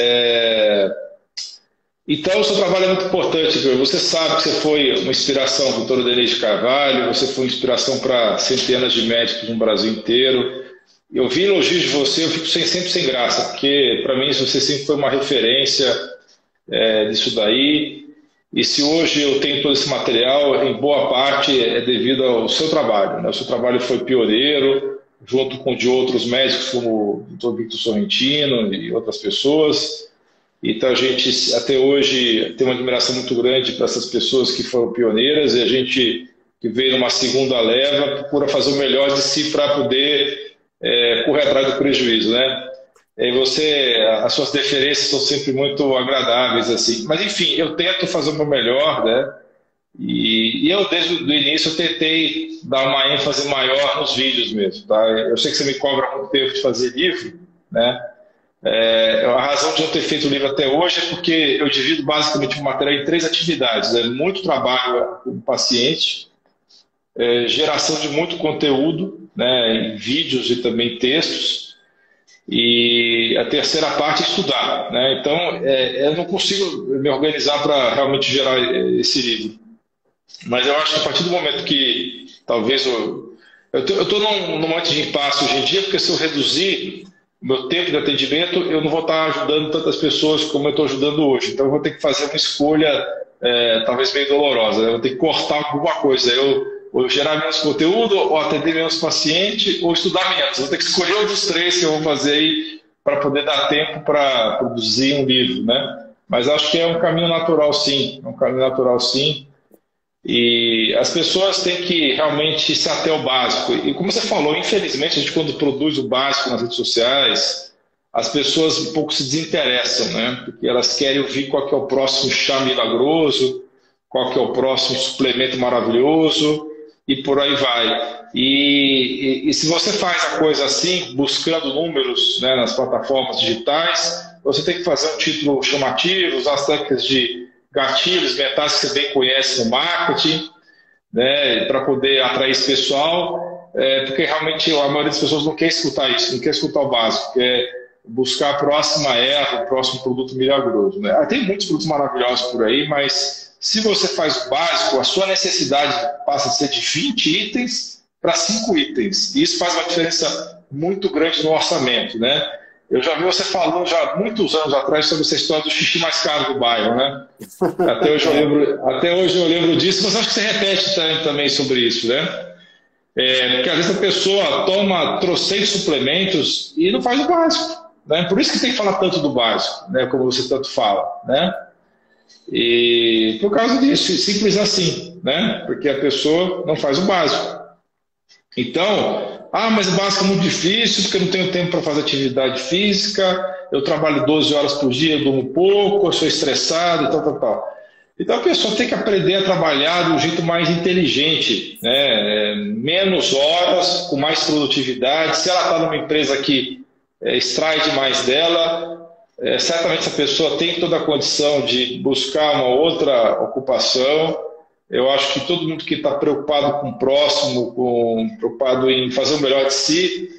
então o seu trabalho é muito importante. Você sabe que você foi uma inspiração para o doutor Denise de Carvalho, você foi uma inspiração para centenas de médicos no Brasil inteiro. Eu vi elogios de você, eu fico sempre sem graça, porque para mim você sempre foi uma referência disso daí. E se hoje eu tenho todo esse material, em boa parte é devido ao seu trabalho, né? O seu trabalho foi pioneiro, junto com de outros médicos, como o Dr. Victor Sorrentino e outras pessoas. Então a gente, até hoje, tem uma admiração muito grande para essas pessoas que foram pioneiras, e a gente, que veio numa segunda leva, procura fazer o melhor de si para poder correr atrás do prejuízo, né? As suas deferências são sempre muito agradáveis, assim. Mas, enfim, eu tento fazer o meu melhor, né? E eu, desde o início, eu tentei dar uma ênfase maior nos vídeos mesmo, tá? Eu sei que você me cobra muito tempo de fazer livro, né? A razão de eu ter feito o livro até hoje é porque eu divido basicamente o material em 3 atividades, né? Muito trabalho com o paciente, geração de muito conteúdo, né? Em vídeos e também textos, e a terceira parte é estudar, né? Então, eu não consigo me organizar para realmente gerar esse livro. Mas eu acho que a partir do momento que talvez eu estou num momento de impasse hoje em dia, porque se eu reduzir o meu tempo de atendimento, eu não vou estar ajudando tantas pessoas como eu estou ajudando hoje. Então, eu vou ter que fazer uma escolha talvez meio dolorosa, né? Eu vou ter que cortar alguma coisa. Ou gerar menos conteúdo, ou atender menos paciente, ou estudar menos. Eu vou ter que escolher um dos três que eu vou fazer aí para poder dar tempo para produzir um livro, né? Mas acho que é um caminho natural, sim. É um caminho natural, sim. E as pessoas têm que realmente se ater ao básico. E como você falou, infelizmente, a gente quando produz o básico nas redes sociais, as pessoas um pouco se desinteressam, né? Porque elas querem ouvir qual que é o próximo chá milagroso, qual que é o próximo suplemento maravilhoso, e por aí vai. E se você faz a coisa assim, buscando números, né, nas plataformas digitais, você tem que fazer um título chamativo, usar as técnicas de gatilhos mentais que você bem conhece no marketing, né, para poder atrair esse pessoal, porque realmente a maioria das pessoas não quer escutar isso, não quer escutar o básico, quer buscar a próxima erva, o próximo produto milagroso, né? Tem muitos produtos maravilhosos por aí, mas se você faz o básico, a sua necessidade passa a ser de 20 itens para 5 itens. E isso faz uma diferença muito grande no orçamento, né? Eu já vi você falando já muitos anos atrás sobre essa história do xixi mais caro do bairro, né? Até hoje eu lembro disso, mas acho que você repete também sobre isso, né? Porque às vezes a pessoa toma trocentos suplementos e não faz o básico, né? Por isso que tem que falar tanto do básico, né? Como você tanto fala, né? E por causa disso, simples assim, né? Porque a pessoa não faz o básico. Então, mas o básico é muito difícil, porque eu não tenho tempo para fazer atividade física, eu trabalho 12 horas por dia, eu durmo pouco, eu sou estressado e tal. Então a pessoa tem que aprender a trabalhar de um jeito mais inteligente, né? Menos horas, com mais produtividade. Se ela está numa empresa que extrai demais dela, certamente essa pessoa tem toda a condição de buscar uma outra ocupação. Eu acho que todo mundo que está preocupado com o próximo, preocupado em fazer o melhor de si,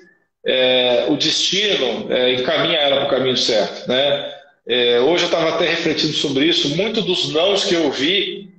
o destino encaminha ela para o caminho certo, né? Hoje eu estava até refletindo sobre isso. Muito dos nãos que eu ouvi,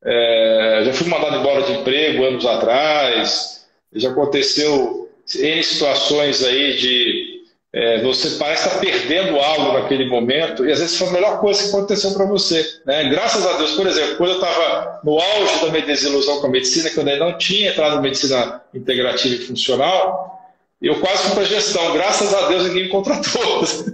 já fui mandado embora de emprego anos atrás, já aconteceu N situações aí de você parece estar perdendo algo naquele momento, e às vezes foi a melhor coisa que aconteceu para você, né? Graças a Deus, por exemplo, quando eu estava no auge da minha desilusão com a medicina, quando eu ainda não tinha entrado na medicina integrativa e funcional, eu quase fui para a gestão. Graças a Deus ninguém me contratou. Se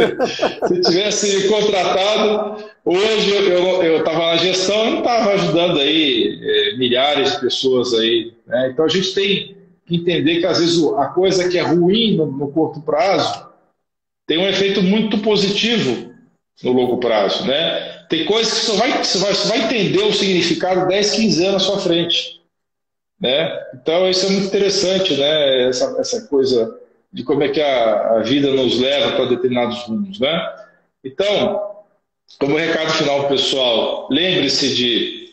tivesse me contratado, hoje eu estava na gestão e não estava ajudando aí milhares de pessoas aí, né? Então a gente tem que entender que às vezes a coisa que é ruim no curto prazo tem um efeito muito positivo no longo prazo, né? Tem coisas que você vai entender o significado 10, 15 anos à sua frente, né? Então isso é muito interessante, né? Essa coisa de como é que a vida nos leva para determinados rumos, né? Então, como recado final pessoal, lembre-se de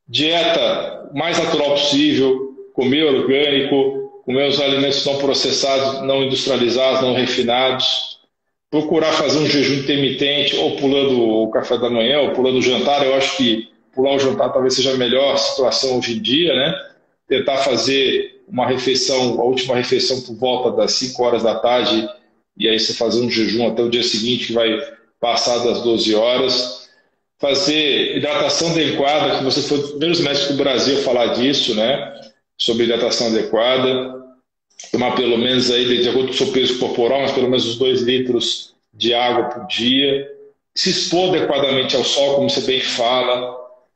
dieta mais natural possível, comer orgânico, comer os alimentos não processados, não industrializados, não refinados, procurar fazer um jejum intermitente, ou pulando o café da manhã, ou pulando o jantar. Eu acho que pular o jantar talvez seja a melhor situação hoje em dia, né? Tentar fazer uma refeição, a última refeição por volta das 5 horas da tarde, e aí você fazer um jejum até o dia seguinte, que vai passar das 12 horas. Fazer hidratação adequada, que você foi um dos primeiros médicos do Brasil a falar disso, né? Sobre hidratação adequada. Tomar pelo menos, aí, de acordo com o seu peso corporal, mas pelo menos uns 2 litros de água por dia. Se expor adequadamente ao sol, como você bem fala.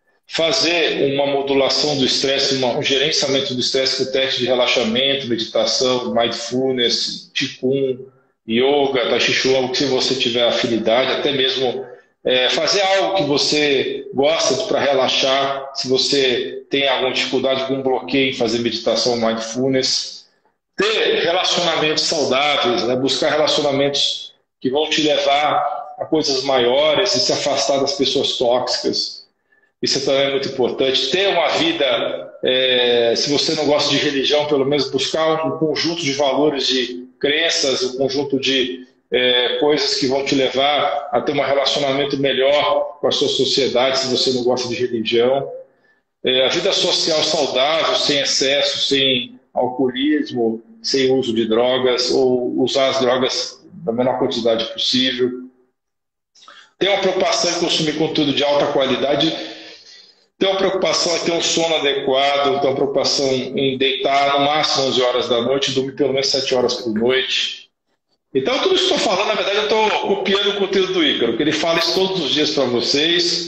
Fazer uma modulação do estresse, um gerenciamento do estresse com teste de relaxamento, meditação, mindfulness, Qigong, yoga, Tai Chi Chuan, se você tiver afinidade, até mesmo fazer algo que você gosta para relaxar, se você tem alguma dificuldade, algum bloqueio em fazer meditação, mindfulness. Ter relacionamentos saudáveis, né? Buscar relacionamentos que vão te levar a coisas maiores e se afastar das pessoas tóxicas. Isso também é muito importante. Ter uma vida, se você não gosta de religião, pelo menos buscar um conjunto de valores, de crenças, um conjunto de coisas que vão te levar a ter um relacionamento melhor com a sua sociedade, se você não gosta de religião. A vida social saudável, sem excesso, sem alcoolismo, sem uso de drogas, ou usar as drogas da menor quantidade possível. Ter uma preocupação em consumir conteúdo de alta qualidade. tem uma preocupação em ter um sono adequado, tem uma preocupação em deitar no máximo 11 horas da noite, dormir pelo menos 7 horas por noite. Então, tudo isso que eu estou falando, na verdade, eu estou copiando o conteúdo do Ícaro, que ele fala isso todos os dias para vocês,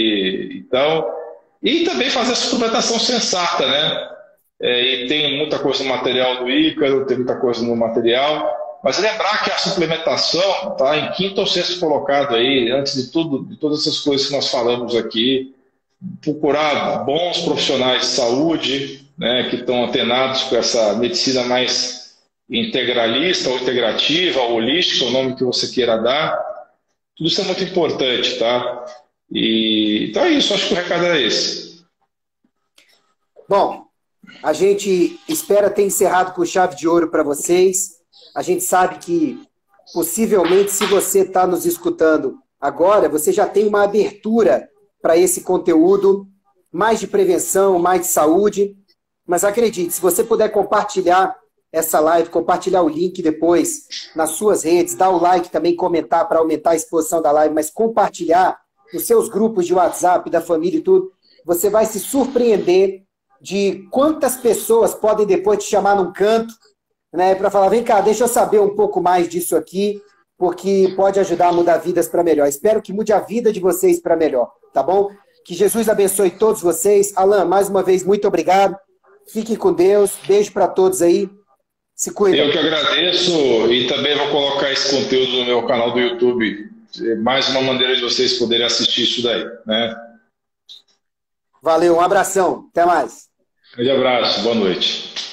e também fazer a suplementação sensata, né? E tem muita coisa no material do Ícaro, tem muita coisa no material, mas lembrar que a suplementação está em quinto ou sexto colocado aí, antes de tudo, de todas essas coisas que nós falamos aqui. Procurar bons profissionais de saúde, né, que estão antenados com essa medicina mais integralista ou integrativa, ou holística, o nome que você queira dar. Tudo isso é muito importante, tá? Então é isso, acho que o recado é esse. Bom, a gente espera ter encerrado com chave de ouro para vocês. A gente sabe que, possivelmente, se você está nos escutando agora, você já tem uma abertura para esse conteúdo, mais de prevenção, mais de saúde. Mas acredite, se você puder compartilhar essa live, compartilhar o link depois nas suas redes, dar o like também, comentar para aumentar a exposição da live, mas compartilhar nos seus grupos de WhatsApp, da família e tudo, você vai se surpreender de quantas pessoas podem depois te chamar num canto, né, para falar, vem cá, deixa eu saber um pouco mais disso aqui, porque pode ajudar a mudar vidas para melhor. Espero que mude a vida de vocês para melhor, tá bom? Que Jesus abençoe todos vocês. Alan, mais uma vez, muito obrigado. Fiquem com Deus. Beijo para todos aí. Se cuidem. Eu que agradeço e também vou colocar esse conteúdo no meu canal do YouTube. Mais uma maneira de vocês poderem assistir isso daí, né? Valeu, um abração. Até mais. Grande abraço, boa noite.